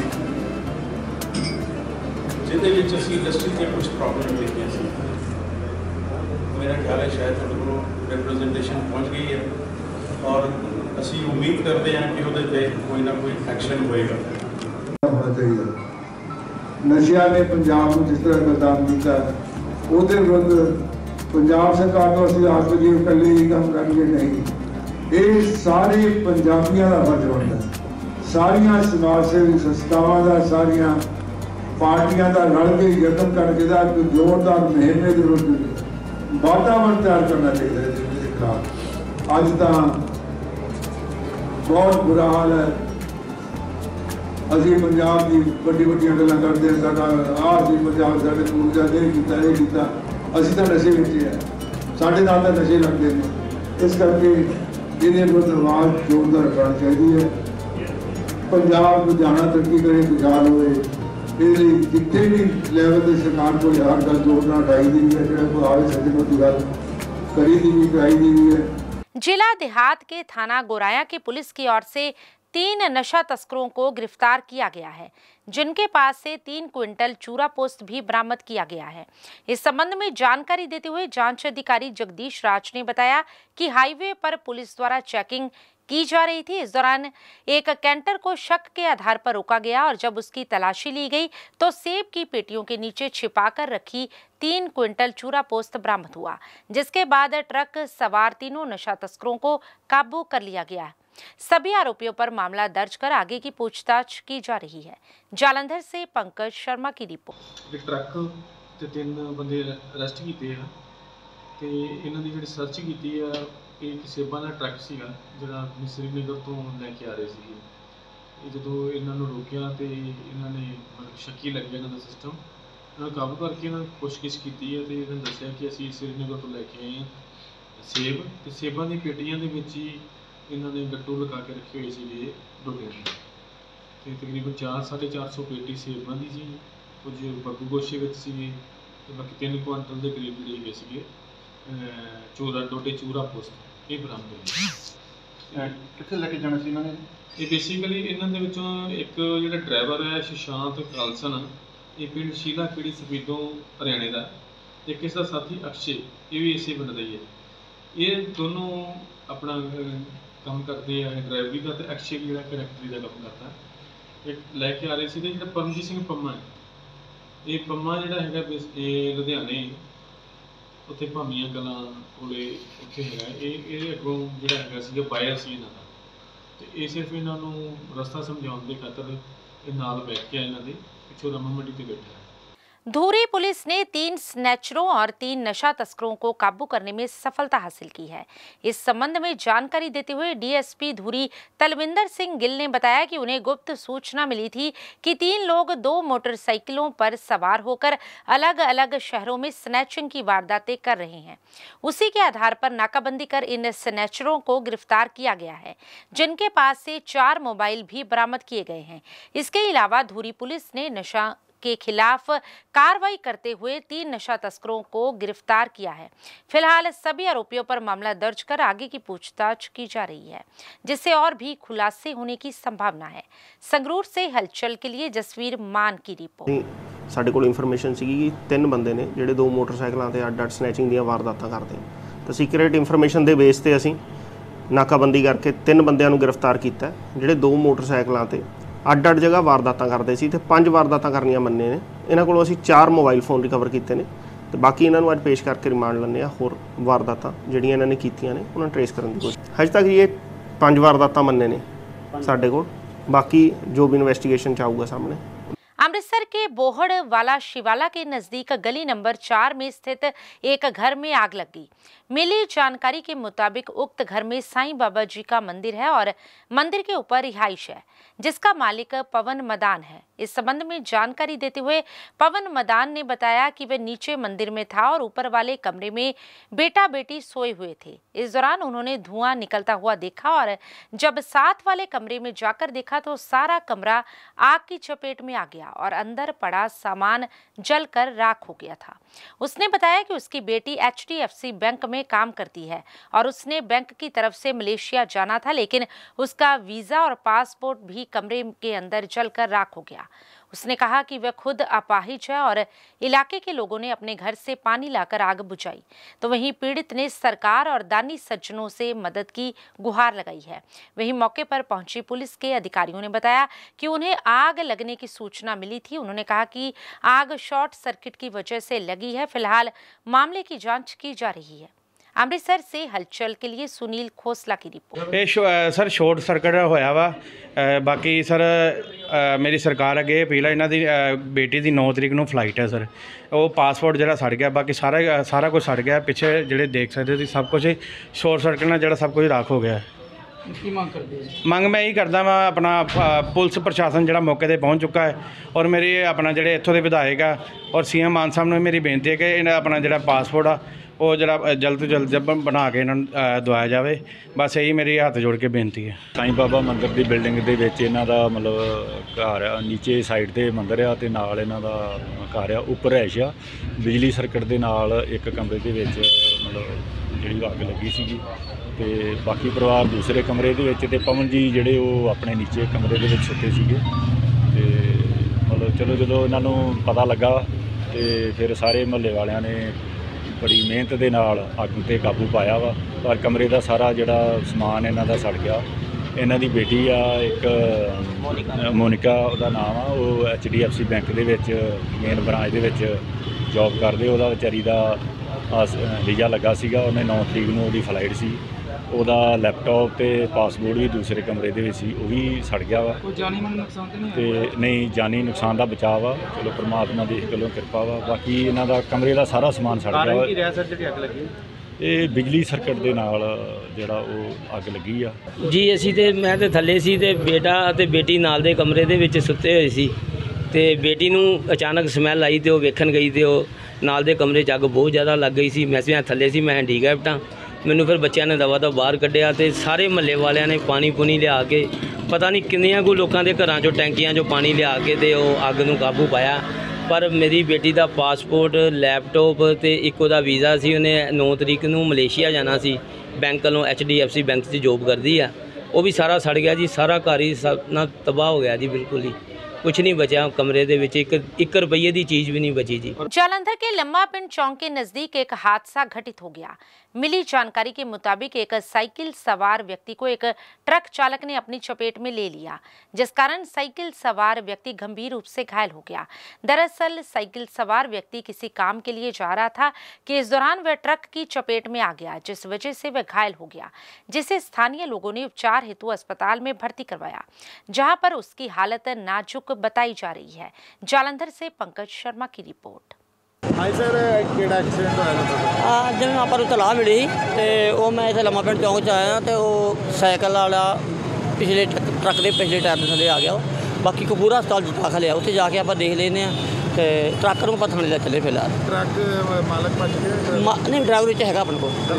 जिहदे ਵਿੱਚ ਅਸੀਂ इंडस्ट्री के कुछ प्रॉब्लम देखिए सी। मेरा ख्याल है शायद ਤੁਹਾਡੇ ਕੋਲ रिप्रजेंटेशन पहुँच गई है और ਅਸੀਂ उम्मीद करते हैं कि ਉਹਦੇ ਤੇ कोई ना कोई एक्शन होएगा। नशिया ने पंजाब को जिस तरह बदनाम किया, ਉਹਦੇ ਵਿਰੁੱਧ पंजाब सरकार को ਅਸੀਂ ਆਸ ਜੀ ਇਕੱਲੇ ਹੀ ਕੰਮ ਕਰਨਗੇ नहीं, ਇਹ ਸਾਰੇ ਪੰਜਾਬੀਆਂ ਦਾ ਫਰਜ਼ ਬਣਦਾ ਹੈ। ਸਾਰੀਆਂ ਸਮਾਜ ਸੇਵੀ ਸੰਸਥਾਵਾਂ ਦਾ, ਸਾਰੀਆਂ ਪਾਰਟੀਆਂ ਦਾ ਰਲ ਕੇ ਯਤਨ ਕਰਕੇ ਦਾ ਇੱਕ ਜ਼ੋਰਦਾਰ ਮੁਹਿੰਮ ਦੇ ਵਿਰੁੱਧ ਵਾਤਾਵਰਣ ਤਿਆਰ ਕਰਨਾ ਚਾਹੀਦਾ ਹੈ ਜਿਹਦੇ ਖਿਲਾਫ। ਅੱਜ ਤਾਂ बहुत बुरा हाल है। ਅਸੀਂ पंजाब की ਵੱਡੀ ਵੱਡੀਆਂ ਗੱਲਾਂ ਕਰਦੇ ਹਾਂ, ਸਾਡਾ ਆਹ ਸੀ ਪੰਜਾਬ, ਸਾਡੇ ਪੂਰਜਾ ਨੇ ਕੀਤਾ, ਇਹ ਕੀਤਾ। ਅਸੀਂ ਤਾਂ ਨਸ਼ੇ ਵਿੱਚ ਹੈ, ਸਾਡੇ ਨਾਲ ਤਾਂ ਨਸ਼ੇ ਲੱਗਦੇ ਨੇ। ਇਸ ਕਰਕੇ ਇਹਦੇ ਵਿਰੁੱਧ ਆਵਾਜ਼ ਜ਼ੋਰਦਾਰ ਕਰਨੀ ਚਾਹੀਦੀ ਹੈ। ਪੰਜਾਬ ਨੂੰ ਜਾਣਾ ਤਰੱਕੀ ਕਰੇ, ਖੁਸ਼ਹਾਲ ਹੋਵੇ, ਇਹਦੇ ਲਈ ਜਿੱਥੇ ਵੀ ਲੈਵਲ ਤੇ ਸਰਕਾਰ ਕੋਲ ਹਰ ਗੱਲ ਜ਼ੋਰ ਨਾਲ ਉਠਾਈ ਦੀ ਹੈ, ਜਿਹੜਾ ਕੋਈ ਆਵੇ ਸੱਜਣੋਂ ਦੀ ਗੱਲ करी दी भी, कराई दी भी है। जिला देहात के थाना गोराया की पुलिस की ओर से 3 नशा तस्करों को गिरफ्तार किया गया है, जिनके पास से 3 क्विंटल चूरा पोस्त भी बरामद किया गया है। इस संबंध में जानकारी देते हुए जांच अधिकारी जगदीश राज ने बताया कि हाईवे पर पुलिस द्वारा चेकिंग की जा रही थी। इस दौरान एक कैंटर को शक के आधार पर रोका गया और जब उसकी तलाशी ली गई तो सेब की पेटियों के नीचे छिपाकर रखी 3 क्विंटल चूरा पोस्त बरामद हुआ, जिसके बाद ट्रक सवार तीनों नशा तस्करों को काबू कर लिया गया। सभी आरोपियों पर मामला दर्ज कर आगे की पूछताछ की जा रही है। जालंधर से पंकज शर्मा की रिपोर्ट। एक ट्रक ते 3 बंदे अरेस्ट किए हैं ते इन्हां दी जिहड़ी सर्च की है, एक सेबां का ट्रक सीगा जिहड़ा श्रीनगर तो लैके आ रहे थे। जो इन्हां नूं रोकिया तो इन्होंने मतलब शक्की लग गया इन्हां दा सिस्टम, इन्होंने काबू करके इन्होंने पुछगिछ की है तो इन्होंने दस्सिया कि असीं श्रीनगर तो लैके आए हैं सेब, तो सेबां दी पेटियां दे विच ही इन्होंने गट्टू लगा के रखे हुए थे डोडियां दे, ते तकरीबन 400-450 पेटी सेबां दी सी, कुछ बग्गू गोशे विच सीगे ते बाकी 3 क्विंटल के करीब जिहड़े सीगे डोडे चूरा पोस्त ये बरामद होई। कित्थे लेके जाना सी इन्होंने? ये बेसिकली इन्हां दे विचों एक जिहड़ा ड्राइवर है सुशांत खालसन, ये पिंड शीला पीड़ी सफीदों हरियाणे का, एक इसका साथी अक्षय ये भी इसे पिंड का ही है। ये दोनों अपना काम करते हैं ड्राइवरी का, तो अक्षय जिहड़ा करैक्टरी का काम करता है। एक लैके आ रहे थे जिहड़ा परमजीत सिंह पम्मा है, ये पम्मा जिहड़ा है लुधियाने उत्थे भामियां कलां कोले उत्थे है, ये अगों जिहड़ा हैगा सीगा बायर सी इन्हां दा, ते ये सिर्फ इन्हां नूं रस्ता समझाउण दे खातर ये नाल बैठ के इन्हां दे पिछों रमा मंडी ते बैठा है। धूरी पुलिस ने 3 स्नैचरों और 3 नशा तस्करों को काबू करने में सफलता हासिल की है। इस संबंध में जानकारी देते हुए डीएसपी धूरी तलविंदर सिंह गिल ने बताया कि उन्हें गुप्त सूचना मिली थी कि 3 लोग 2 मोटरसाइकिलों पर सवार होकर अलग अलग शहरों में स्नैचिंग की वारदातें कर रहे हैं। उसी के आधार पर नाकाबंदी कर इन स्नैचरों को गिरफ्तार किया गया है, जिनके पास से 4 मोबाइल भी बरामद किए गए हैं। इसके अलावा धूरी पुलिस ने नशा के खिलाफ कार्रवाई करते हुए 3 नशा तस्करों को गिरफ्तार किया है। फिलहाल सभी आरोपियों पर मामला दर्ज कर आगे की पूछताछ की जा रही है, जिससे और भी खुलासे होने की संभावना है। संगरूर से हलचल के लिए जसवीर मान की रिपोर्ट। ਸਾਡੇ ਕੋਲ ਇਨਫੋਰਮੇਸ਼ਨ ਸੀਗੀ ਕਿ 3 ਬੰਦੇ ਨੇ ਜਿਹੜੇ 2 ਮੋਟਰਸਾਈਕਲਾਂ ਤੇ ਅੱਡ-ਅੱਡ ਸਨੈਚਿੰਗ ਦੀਆਂ ਵਾਰਦਾਤਾਂ ਕਰਦੇ ਤਾਂ ਸੀਕ੍ਰੀਟ ਇਨਫੋਰਮੇਸ਼ਨ ਦੇ ਬੇਸ ਤੇ ਅਸੀਂ ਨਾਕਾਬੰਦੀ ਕਰਕੇ 3 ਬੰਦਿਆਂ ਨੂੰ ਗ੍ਰਿਫਤਾਰ ਕੀਤਾ ਜਿਹੜੇ 2 ਮੋਟਰਸਾਈਕਲਾਂ ਤੇ ਅੱਡ-ਅੱਡ ਜਗ੍ਹਾ ਵਾਰਦਾਤਾਂ ਕਰਦੇ ਸੀ ਤੇ 5 ਵਾਰਦਾਤਾਂ ਕਰਨੀਆਂ ਮੰਨੇ ਨੇ। ਇਹਨਾਂ ਕੋਲੋਂ ਅਸੀਂ 4 ਮੋਬਾਈਲ ਫੋਨ ਰਿਕਵਰ ਕੀਤੇ ਨੇ ਤੇ ਬਾਕੀ ਇਹਨਾਂ ਨੂੰ ਅੱਜ ਪੇਸ਼ ਕਰਕੇ ਰਿਮਾਂਡ ਲੈਣੇ ਆ। ਹੋਰ ਵਾਰਦਾਤਾਂ ਜਿਹੜੀਆਂ ਇਹਨਾਂ ਨੇ ਕੀਤੀਆਂ ਨੇ ਉਹਨਾਂ ਨੂੰ ਟ੍ਰੇਸ ਕਰਨ ਦੀ ਕੋਸ਼ਿਸ਼। ਹਜੇ ਤੱਕ ਇਹ 5 ਵਾਰਦਾਤਾਂ ਮੰਨੇ ਨੇ ਸਾਡੇ ਕੋਲ, ਬਾਕੀ ਜੋ ਵੀ ਇਨਵੈਸਟੀਗੇਸ਼ਨ ਚ आऊगा सामने। अमृतसर के बोहड़ वाला शिवाला के नजदीक गली नंबर 4 में स्थित एक घर में आग लग गई। मिली जानकारी के मुताबिक उक्त घर में साईं बाबा जी का मंदिर है और मंदिर के ऊपर रिहाइश है, जिसका मालिक पवन मदान है। इस संबंध में जानकारी देते हुए पवन मदान ने बताया कि वे नीचे मंदिर में था और ऊपर वाले कमरे में बेटा बेटी सोए हुए थे। इस दौरान उन्होंने धुआं निकलता हुआ देखा और जब साथ वाले कमरे में जाकर देखा तो सारा कमरा आग की चपेट में आ गया और अंदर पड़ा सामान जलकर राख हो गया था। उसने बताया कि उसकी बेटी HDFC बैंक में काम करती है और उसने बैंक की तरफ से मलेशिया जाना था, लेकिन उसका वीजा और पासपोर्ट भी कमरे के अंदर जलकर राख हो गया। उसने कहा कि वह खुद अपाहिज है और इलाके के लोगों ने अपने घर से पानी लाकर आग बुझाई, तो वहीं पीड़ित ने सरकार और दानी सज्जनों से मदद की गुहार लगाई है। वहीं मौके पर पहुंची पुलिस के अधिकारियों ने बताया कि उन्हें आग लगने की सूचना मिली थी। उन्होंने कहा कि आग शॉर्ट सर्किट की वजह से लगी है। फिलहाल मामले की जांच की जा रही है। अमृतसर से हलचल के लिए सुनील खोसला की रिपोर्ट। सर शॉर्ट सर्किट होया वा। बाकी सर मेरी सरकार अगे अपील है, इन्हां दी बेटी की 9 तरीक नूं फ्लाइट है सर। वो पासपोर्ट जिहड़ा सड़ गया, बाकी सारा कुछ सड़ गया। पिछे जिहड़े देख सकते सी सब कुछ शॉर्ट सर्किट नाल जिहड़ा सब कुछ राख हो गया। मंग मैं यही करदा वा, अपना पुलिस प्रशासन जिहड़ा मौके ते पहुँच चुका है और मेरी अपना जिहड़े इत्थों दे विधायक आ और CM मान साहब नूं मेरी बेनती है कि इन्हां अपना जिहड़ा पासपोर्ट आ ਉਹ ਜਿਹੜਾ ਜਲਦ ਤੋਂ ਜਲਦ ਬਣਾ ਕੇ ਇਹਨਾਂ ਨੂੰ ਦਵਾਇਆ ਜਾਵੇ। ਬਸ ਇਹੀ ਮੇਰੀ ਹੱਥ ਜੋੜ ਕੇ ਬੇਨਤੀ ਹੈ। ਸਾਈਂ ਬਾਬਾ ਮੰਦਿਰ ਦੀ ਬਿਲਡਿੰਗ ਦੇ ਵਿੱਚ ਇਹਨਾਂ ਦਾ ਮਤਲਬ ਘਰ ਆ, ਨੀਚੇ ਸਾਈਡ ਤੇ ਮੰਦਿਰ ਆ ਤੇ ਨਾਲ ਇਹਨਾਂ ਦਾ ਘਰ ਆ, ਉੱਪਰ ਰਿਹਾਇਸ਼ ਆ। ਬਿਜਲੀ ਸਰਕਟ ਦੇ ਨਾਲ ਇੱਕ ਕਮਰੇ ਦੇ ਵਿੱਚ ਮਤਲਬ ਜਿਹੜੀ ਅੱਗ ਲੱਗੀ ਸੀਗੀ ਤੇ ਬਾਕੀ ਪਰਿਵਾਰ ਦੂਸਰੇ ਕਮਰੇ ਦੇ ਵਿੱਚ ਤੇ ਪਵਨ ਜੀ ਜਿਹੜੇ ਉਹ ਆਪਣੇ ਨੀਚੇ ਕਮਰੇ ਦੇ ਵਿੱਚ ਸੁੱਤੇ ਸੀਗੇ ਤੇ ਮਤਲਬ ਚਲੋ ਜਦੋਂ ਇਹਨਾਂ ਨੂੰ ਪਤਾ ਲੱਗਾ ਤੇ ਫਿਰ ਸਾਰੇ ਮਹੱਲੇ ਵਾਲਿਆਂ ਨੇ बड़ी मेहनत के नाल अग ते काबू पाया वा। पर कमरे का सारा जिहड़ा समान इन्हां दा सड़ गया। इन्हां दी बेटी आ एक मोनिका उहदा नाम आ, वो HDFC बैंक दे विच मेन ब्रांच दे विच जॉब करदे। उहदा विचारी दा वीज़ा लगा सीगा, उहने 9 तरीक नूं उहदी फ्लाइट सी। ਉਹਦਾ ਲੈਪਟਾਪ ਤੇ ਪਾਸਪੋਰਟ ਵੀ ਦੂਸਰੇ ਕਮਰੇ ਦੇ ਵਿੱਚ ਸੀ, ਉਹ ਵੀ ਸੜ ਗਿਆ ਵਾ। ਕੋਈ ਜਾਨੀ ਮਾਲੀ ਨੁਕਸਾਨ ਤਾਂ ਨਹੀਂ ਤੇ ਨਹੀਂ, ਜਾਨੀ ਨੁਕਸਾਨ ਦਾ ਬਚਾਅ ਵਾ। ਚਲੋ ਪਰਮਾਤਮਾ ਦੀ ਕੋਲੋਂ ਕਿਰਪਾ ਵਾ। ਬਾਕੀ ਇਹਨਾਂ ਦਾ ਕਮਰੇ ਦਾ ਸਾਰਾ ਸਮਾਨ ਸੜ ਗਿਆ ਵਾ। ਕੀ ਰਿਹਾ ਸਰ ਜਿਹੜੀ ਅੱਗ ਲੱਗੀ? ਇਹ ਬਿਜਲੀ ਸਰਕਟ ਦੇ ਨਾਲ ਜਿਹੜਾ ਉਹ ਅੱਗ ਲੱਗੀ ਆ ਜੀ। ਅਸੀਂ ਤੇ ਮੈਂ ਤੇ ਥੱਲੇ ਸੀ ਤੇ ਬੇਟਾ ਅਤੇ ਬੇਟੀ ਨਾਲ ਦੇ ਕਮਰੇ ਦੇ ਵਿੱਚ ਸੁੱਤੇ ਹੋਏ ਸੀ ਤੇ ਬੇਟੀ ਨੂੰ ਅਚਾਨਕ ਸਮੈਲ ਆਈ ਤੇ ਉਹ ਵੇਖਣ ਗਈ ਤੇ ਉਹ ਨਾਲ ਦੇ ਕਮਰੇ 'ਚ ਅੱਗ ਬਹੁਤ ਜ਼ਿਆਦਾ ਲੱਗ ਗਈ ਸੀ। ਮੈਂ ਥੱਲੇ ਸੀ, ਮੈਂ ਹੈਂਡੀਕੈਪਟ ਹਾਂ। ਮੈਨੂੰ ਫਿਰ ਬੱਚਿਆਂ ਨੇ ਦਵਾ ਦਾ ਬਾਹਰ ਕੱਢਿਆ ਤੇ ਸਾਰੇ ਮਹੱਲੇ ਵਾਲਿਆਂ ਨੇ ਪਾਣੀ ਪੁਣੀ ਲਿਆ ਕੇ ਪਤਾ ਨਹੀਂ ਕਿੰਨੀਆਂ ਕੁ ਲੋਕਾਂ ਦੇ ਘਰਾਂ 'ਚੋਂ ਟੈਂਕੀਆਂ 'ਚੋਂ ਪਾਣੀ ਲਿਆ ਕੇ ਤੇ ਉਹ ਅੱਗ ਨੂੰ ਕਾਬੂ ਪਾਇਆ। ਪਰ ਮੇਰੀ ਬੇਟੀ ਦਾ ਪਾਸਪੋਰਟ, ਲੈਪਟਾਪ ਤੇ ਇੱਕ ਉਹਦਾ ਵੀਜ਼ਾ ਸੀ। ਉਹਨੇ 9 ਤਰੀਕ ਨੂੰ ਮਲੇਸ਼ੀਆ ਜਾਣਾ ਸੀ, ਬੈਂਕ ਵੱਲੋਂ HDFC ਬੈਂਕ 'ਚ ਜੋਬ ਕਰਦੀ ਆ। ਉਹ ਵੀ ਸਾਰਾ ਸੜ ਗਿਆ ਜੀ। ਸਾਰਾ ਘਰ ਹੀ ਨਾ ਤਬਾਹ ਹੋ ਗਿਆ ਜੀ, ਬਿਲकुल ही कुछ नहीं बचा कमरे दे विच। एक रुपये की चीज़ भी नहीं बची जी। जालंधर के लम्मा पिंड चौक के नजदीक एक हादसा घटित हो गया। मिली जानकारी के मुताबिक एक साइकिल सवार व्यक्ति को एक ट्रक चालक ने अपनी चपेट में ले लिया, जिस कारण साइकिल सवार व्यक्ति गंभीर रूप से घायल हो गया। दरअसल साइकिल सवार व्यक्ति किसी काम के लिए जा रहा था कि इस दौरान वह ट्रक की चपेट में आ गया, जिस वजह से वह घायल हो गया, जिसे स्थानीय लोगों ने उपचार हेतु अस्पताल में भर्ती करवाया, जहां पर उसकी हालत नाजुक बताई जा रही है। जालंधर से पंकज शर्मा की रिपोर्ट। हाई सर, ਕਿਹੜਾ ਐਕਸੀਡੈਂਟ ਹੋਇਆ? ਅੱਜ ਮੈਨੂੰ ਆਪਾਂ ਨੂੰ ਤਲਾਹ ਮਿਲੀ ਤੇ ਉਹ ਮੈਂ ਇੱਥੇ ਲੰਮਾ ਪਿੰਡ ਚੌਂਕ 'ਚ ਆਇਆ ਤੇ ਉਹ ਸਾਈਕਲ ਵਾਲਾ ਪਿਛਲੇ ਟਰੱਕ ਦੇ ਪਿਛਲੇ ਟਾਇਰ ਦੇ ਥੱਲੇ ਆ ਗਿਆ। ਬਾਕੀ ਕਪੂਰਾ ਹਸਪਤਾਲ 'ਚ ਦਾਖਲ ਆ, ਉੱਥੇ ਜਾ ਕੇ ਆਪਾਂ ਦੇਖ ਲੈਂਦੇ ਹਾਂ ਤੇ ਟਰੱਕ ਨੂੰ ਆਪਾਂ ਥਾਣੇ ਲੈ ਚੱਲੇ ਫਿਲਹਾਲ। ਟਰੱਕ ਮਾਲਕ ਭੱਜ ਗਿਆ? ਨਹੀਂ, ਡਰਾਈਵਰ ਵਿੱਚ ਹੈਗਾ ਆਪਣੇ ਕੋਲ।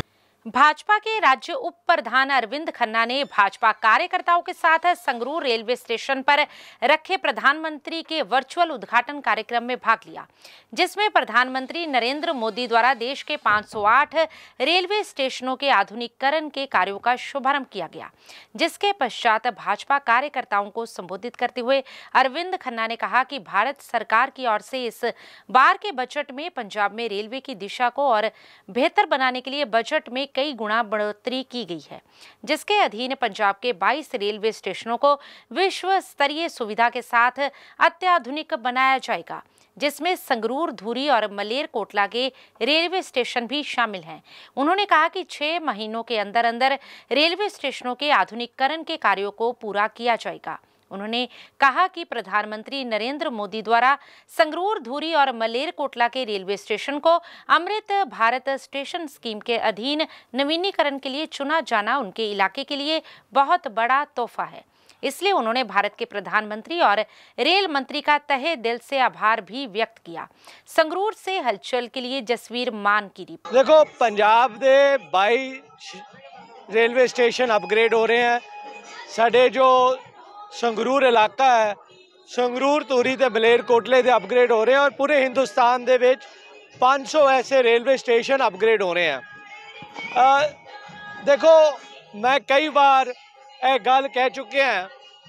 भाजपा के राज्य उप प्रधान अरविंद खन्ना ने भाजपा कार्यकर्ताओं के साथ संगरूर रेलवे स्टेशन पर रखे प्रधानमंत्री के वर्चुअल उद्घाटन कार्यक्रम में भाग लिया, जिसमें प्रधानमंत्री नरेंद्र मोदी द्वारा देश के 508 रेलवे स्टेशनों के आधुनिकीकरण के कार्यों का शुभारंभ किया गया। जिसके पश्चात भाजपा कार्यकर्ताओं को संबोधित करते हुए अरविंद खन्ना ने कहा कि भारत सरकार की ओर से इस बार के बजट में पंजाब में रेलवे की दिशा को और बेहतर बनाने के लिए बजट में कई गुना बढ़ोतरी की गई है, जिसके अधीन पंजाब के 22 रेलवे स्टेशनों को विश्व स्तरीय सुविधा के साथ अत्याधुनिक बनाया जाएगा, जिसमें संगरूर, धूरी और मलेरकोटला के रेलवे स्टेशन भी शामिल हैं। उन्होंने कहा कि 6 महीनों के अंदर अंदर रेलवे स्टेशनों के आधुनिकीकरण के कार्यों को पूरा किया जाएगा। उन्होंने कहा कि प्रधानमंत्री नरेंद्र मोदी द्वारा संगरूर, धूरी और मलेरकोटला के रेलवे स्टेशन को अमृत भारत स्टेशन स्कीम के अधीन नवीनीकरण के लिए चुना जाना उनके इलाके के लिए बहुत बड़ा तोहफा है। इसलिए उन्होंने भारत के प्रधानमंत्री और रेल मंत्री का तहे दिल से आभार भी व्यक्त किया। संगरूर से हलचल के लिए जसवीर मान की रिपोर्ट। देखो, पंजाब के 22 रेलवे स्टेशन अपग्रेड हो रहे हैं। साढ़े जो संगरूर इलाका है, संगरूर, धूरी ते मलेरकोटले दे अपग्रेड हो रहे हैं और पूरे हिंदुस्तान दे विच 500 ऐसे रेलवे स्टेशन अपग्रेड हो रहे हैं। देखो, मैं कई बार यह गल कह चुके हैं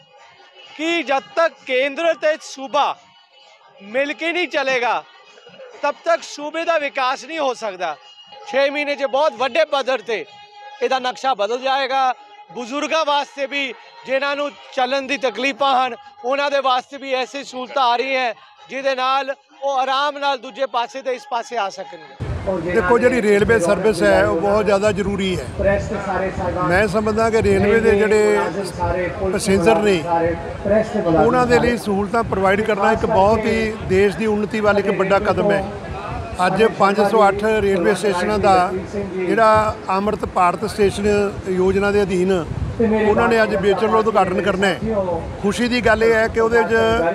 कि जब तक केंद्र ते सूबा मिल के नहीं चलेगा तब तक सूबे का विकास नहीं हो सकता। 6 महीने च बहुत वड्डे पद्धर ते इहदा नक्शा बदल जाएगा। बुजुर्गों वास्ते भी जिन्होंने चलन की तकलीफां हैं उन्हों दे वास्ते भी ऐसी सहूलत आ रही है जिहदे नाल वो आराम नाल दूजे पासे ते इस पासे आ सकणगे। देखो, जी रेलवे सर्विस है वो बहुत ज़्यादा जरूरी है। मैं समझदा कि रेलवे के जोड़े पैसेंजर ने उन्होंने लिए सहूलतां प्रोवाइड करना एक बहुत ही देश की उन्नति वाल एक बड़ा कदम है। अज 508 रेलवे स्टेशनों का जिहड़ा अमृत भारत स्टेशन योजना के अधीन उन्होंने अज वर्चुअल उद्घाटन करना है। खुशी की गल है कि वो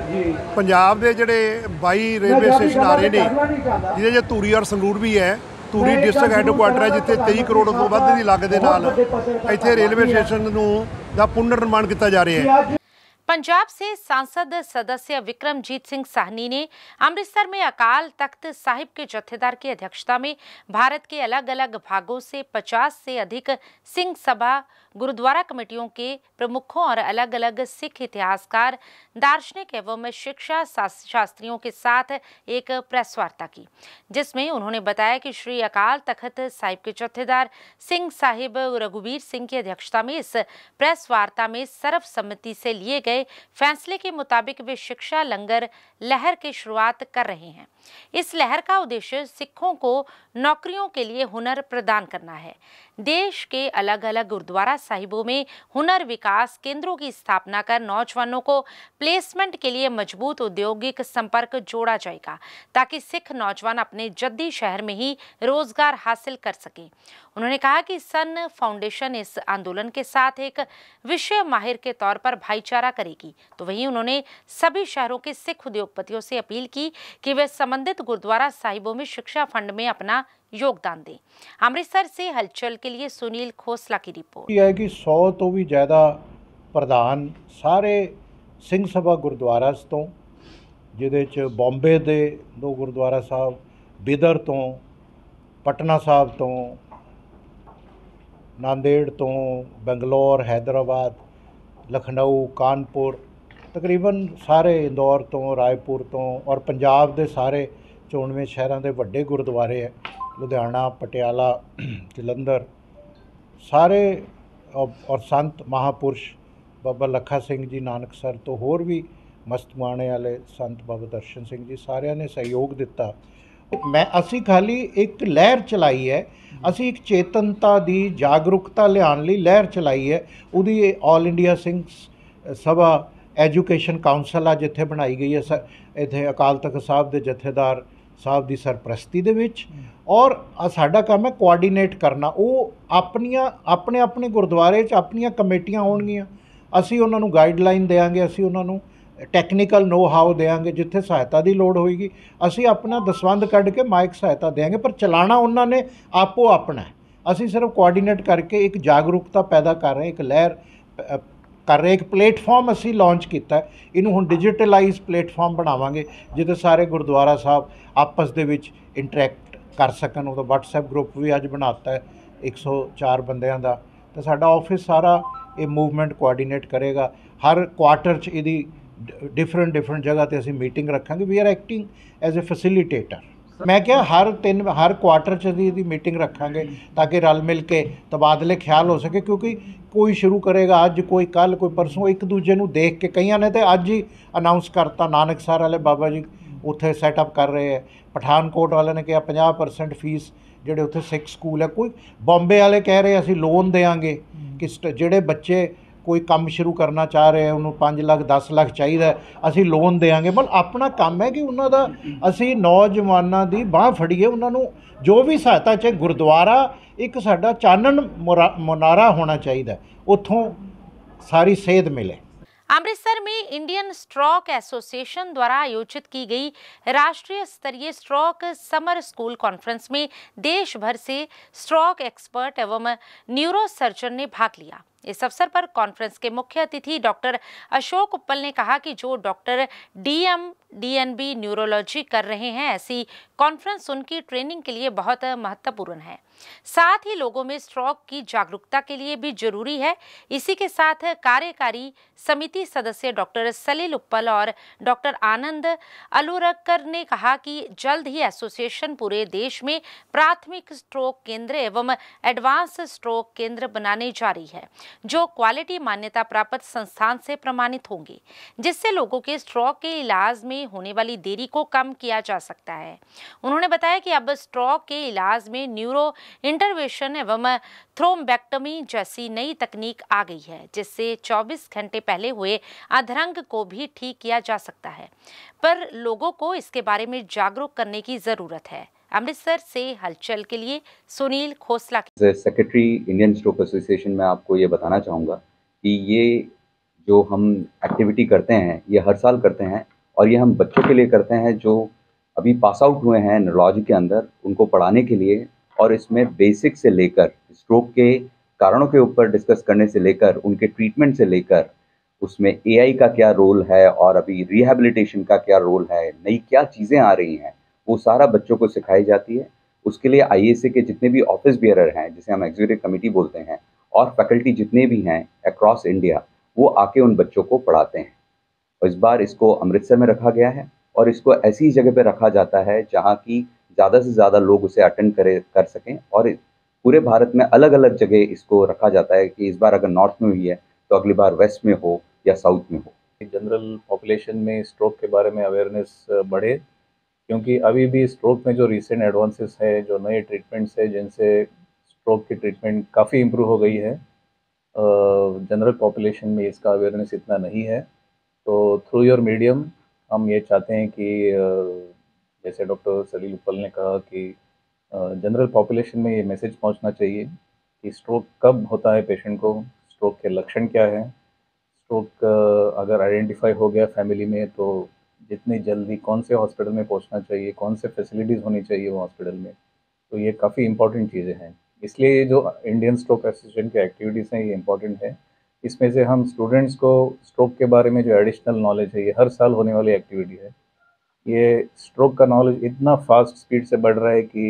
पंजाब के जोड़े 22 रेलवे स्टेशन आ रहे हैं, जिहदे धूरी और संगरूर भी है। धूरी डिस्ट्रिक्ट हैडकुआटर है जिथे 23 करोड़ तो वध की लागत के नाल इत्थे रेलवे स्टेशन का पुनर्निर्माण किया जा रहा है। पंजाब से सांसद सदस्य विक्रमजीत सिंह साहनी ने अमृतसर में अकाल तख्त साहिब के जत्थेदार की अध्यक्षता में भारत के अलग अलग भागों से 50 से अधिक सिंह सभा गुरुद्वारा कमेटियों के प्रमुखों और अलग अलग सिख इतिहासकार, दार्शनिक एवं शिक्षा शास्त्रियों के साथ एक प्रेस वार्ता की, जिसमें उन्होंने बताया कि श्री अकाल तख्त साहिब के जत्थेदार सिंह साहिब रघुवीर सिंह की अध्यक्षता में इस प्रेस वार्ता में सर्वसम्मति से लिए गए फैसले के मुताबिक वे शिक्षा लंगर लहर की शुरुआत कर रहे हैं। इस लहर का उद्देश्य सिखों को नौकरियों के लिए हुनर प्रदान करना है। देश के अलग अलग गुरुद्वारा साहिबों में हुनर विकास केंद्रों की स्थापना कर नौजवानों को प्लेसमेंट के लिए मजबूत औद्योगिक संपर्क जोड़ा जाएगा, ताकि सिख नौजवान अपने जद्दी शहर में ही रोजगार हासिल कर सकें। उन्होंने कहा कि सन फाउंडेशन इस आंदोलन के साथ एक विषय माहिर के तौर पर भाईचारा करेगी। तो वहीं उन्होंने सभी शहरों के सिख उद्योगपतियों से अपील की कि वे संबंधित गुरुद्वारा साहिबों में शिक्षा फंड में अपना योगदान दें। अमृतसर से हलचल के लिए सुनील खोसला की रिपोर्ट। यह है कि 100 तो भी ज़्यादा प्रधान सारे सिंह सभा गुरुद्वारा तो जिहदे च बॉम्बे दे 2 गुरुद्वारा साहब, बिदर तो, पटना साहब तो, नांदेड़ तो, बेंगलोर, हैदराबाद, लखनऊ, कानपुर, तकरीबन सारे इंदौर तो, रायपुर तो और पंजाब के सारे 94 शहरों के वड्डे गुरुद्वारे है, लुधियाना, पटियाला, जलंधर, सारे और संत महापुरुष बाबा लखा सिंह जी नानकसर तो होर भी मस्तमाने वाले संत बाबा दर्शन सिंह जी सारिਆਂ ने सहयोग दिता। मैं असी खाली एक लहर चलाई है, असी एक चेतनता दी जागरूकता लियाण लई लहर चलाई है। उहदी all India Singh Sabha education counsel आ जिथे बनाई गई है इत्थे अकाल तख्त साहब के जत्थेदार साहब की सरप्रस्ती दे विच, और साडा काम है कोआर्डीनेट करना। वो अपने अपने गुरुद्वारे च अपनियां कमेटियां होणगियां, असी उन्हां नूं गाइडलाइन देंगे, असी उन्हां नूं टैक्नीकल नो हाउ देंगे, जिथे सहायता की लोड़ होएगी असी अपना दसवंध कढ़ के माइक सहायता देंगे, पर चलाना उन्होंने आपो अपना है। ਅਸੀਂ ਸਿਰਫ ਕੋਆਰਡੀਨੇਟ ਕਰਕੇ ਇੱਕ ਜਾਗਰੂਕਤਾ ਪੈਦਾ ਕਰ ਰਹੇ, ਇੱਕ ਲਹਿਰ ਕਰ ਰਹੇ, ਇੱਕ ਪਲੇਟਫਾਰਮ ਅਸੀਂ ਲਾਂਚ ਕੀਤਾ। ਇਹਨੂੰ ਹੁਣ ਡਿਜੀਟਲਾਈਜ਼ ਪਲੇਟਫਾਰਮ ਬਣਾਵਾਂਗੇ ਜਿੱਥੇ ਸਾਰੇ ਗੁਰਦੁਆਰਾ ਸਾਹਿਬ ਆਪਸ ਦੇ ਵਿੱਚ ਇੰਟਰੈਕਟ ਕਰ ਸਕਣ। ਉਹਦਾ WhatsApp ਗਰੁੱਪ ਵੀ ਅੱਜ ਬਣਾਤਾ ਹੈ 104 ਬੰਦਿਆਂ ਦਾ। ਤਾਂ ਸਾਡਾ ਆਫਿਸ ਸਾਰਾ ਇਹ ਮੂਵਮੈਂਟ ਕੋਆਰਡੀਨੇਟ ਕਰੇਗਾ। ਹਰ ਕੁਆਟਰ 'ਚ ਇਹਦੀ डिफरेंट जगह ते असी मीटिंग रखांगे। We are acting as a facilitator. मैं क्या हर क्वार्टर च मीटिंग रखांगे ताकि रल मिल के तबादले ख्याल हो सके, क्योंकि कोई शुरू करेगा अज, कोई कल, कोई परसों, एक दूजे नूं देख के। कईयां ने तो अज ही अनाउंस करता, नानकसर वाले बाबा जी उत्थे सैटअप कर रहे हैं, पठानकोट वाले ने कहा 50% फीस ਜਿਹੜੇ ਉੱਥੇ ਸਿੱਖ ਸਕੂਲ है, कोई बॉम्बे वाले कह रहे ਅਸੀਂ लोन देंगे कि ਜਿਹੜੇ ਬੱਚੇ कोई काम शुरू करना चाह रहे हैं उन्होंने 5 ਲੱਖ 10 ਲੱਖ चाहिए, असी लोन देंगे। मतलब अपना काम है कि उन्होंने असी नौजवानों की बाँह फड़ीए, उन्होंने जो भी सहायता चाहे। गुरुद्वारा एक साडा चानन मुनारा होना चाहिए, उत्थों सारी सेध मिले। अमृतसर में इंडियन स्ट्रोक एसोसिएशन द्वारा आयोजित की गई राष्ट्रीय स्तरीय स्ट्रोक समर स्कूल कॉन्फ्रेंस में देश भर से स्ट्रोक एक्सपर्ट एवं न्यूरो सर्जन ने भाग लिया। इस अवसर पर कॉन्फ्रेंस के मुख्य अतिथि डॉक्टर अशोक उप्पल ने कहा कि जो डॉक्टर DMB न्यूरोलॉजी कर रहे हैं, ऐसी कॉन्फ्रेंस उनकी ट्रेनिंग के लिए बहुत महत्वपूर्ण है। साथ ही लोगों में स्ट्रोक की जागरूकता के लिए भी जरूरी है। इसी के साथ कार्यकारी समिति सदस्य डॉक्टर सलील उप्पल और डॉक्टर आनंद अलूरकर ने कहा कि जल्द ही एसोसिएशन पूरे देश में प्राथमिक स्ट्रोक केंद्र एवं एडवांस स्ट्रोक केंद्र बनाने जा रही है, जो क्वालिटी मान्यता प्राप्त संस्थान से प्रमाणित होंगे, जिससे लोगों के स्ट्रोक के इलाज में होने वाली देरी को कम किया जा सकता है। उन्होंने बताया कि अब स्ट्रोक के इलाज में न्यूरो इंटरवेंशन एवं थ्रोम्बेक्टमी जैसी नई तकनीक आ गई है, जिससे 24 घंटे पहले हुए अधरंग को भी ठीक किया जा सकता है, पर लोगों को इसके बारे में जागरूक करने की जरूरत है। अमृतसर से हलचल के लिए Sunil Khosla. Secretary Indian stroke association में आपको ये बताना चाहूँगा कि ये जो हम एक्टिविटी करते हैं ये हर साल करते हैं, और ये हम बच्चों के लिए करते हैं जो अभी पास आउट हुए हैं न्यूरोलॉजी के अंदर, उनको पढ़ाने के लिए। और इसमें बेसिक से लेकर स्ट्रोक के कारणों के ऊपर डिस्कस करने से लेकर उनके ट्रीटमेंट से लेकर उसमें AI का क्या रोल है और अभी रिहैबिलिटेशन का क्या रोल है, नई क्या चीज़ें आ रही हैं, वो सारा बच्चों को सिखाई जाती है। उसके लिए IASA के जितने भी ऑफिस बियरर हैं, जिसे हम एग्जीक्यूटिव कमेटी बोलते हैं, और फैकल्टी जितने भी हैं अक्रॉस इंडिया, वो आके उन बच्चों को पढ़ाते हैं। और इस बार इसको अमृतसर में रखा गया है, और इसको ऐसी जगह पे रखा जाता है जहाँ की ज़्यादा से ज़्यादा लोग उसे अटेंड कर सकें। और पूरे भारत में अलग अलग जगह इसको रखा जाता है कि इस बार अगर नॉर्थ में हुई है तो अगली बार वेस्ट में हो या साउथ में हो। जनरल पॉपुलेशन में स्ट्रोक के बारे में अवेयरनेस बढ़े, क्योंकि अभी भी स्ट्रोक में जो रिसेंट एडवांसेस है, जो नए ट्रीटमेंट्स है, जिनसे स्ट्रोक की ट्रीटमेंट काफ़ी इम्प्रूव हो गई है, जनरल पॉपुलेशन में इसका अवेयरनेस इतना नहीं है। तो थ्रू योर मीडियम हम ये चाहते हैं कि जैसे डॉक्टर सलील उप्पल ने कहा कि जनरल पॉपुलेशन में ये मैसेज पहुंचना चाहिए कि स्ट्रोक कब होता है पेशेंट को, स्ट्रोक के लक्षण क्या है, स्ट्रोक अगर आइडेंटिफाई हो गया फैमिली में तो जितनी जल्दी कौन से हॉस्पिटल में पहुंचना चाहिए, कौन से फैसिलिटीज़ होनी चाहिए वो हॉस्पिटल में। तो ये काफ़ी इंपॉर्टेंट चीज़ें हैं, इसलिए ये जो इंडियन स्ट्रोक एसोसिएशन की एक्टिविटीज़ हैं ये इंपॉर्टेंट है। इसमें से हम स्टूडेंट्स को स्ट्रोक के बारे में जो एडिशनल नॉलेज है, ये हर साल होने वाली एक्टिविटी है। ये स्ट्रोक का नॉलेज इतना फास्ट स्पीड से बढ़ रहा है कि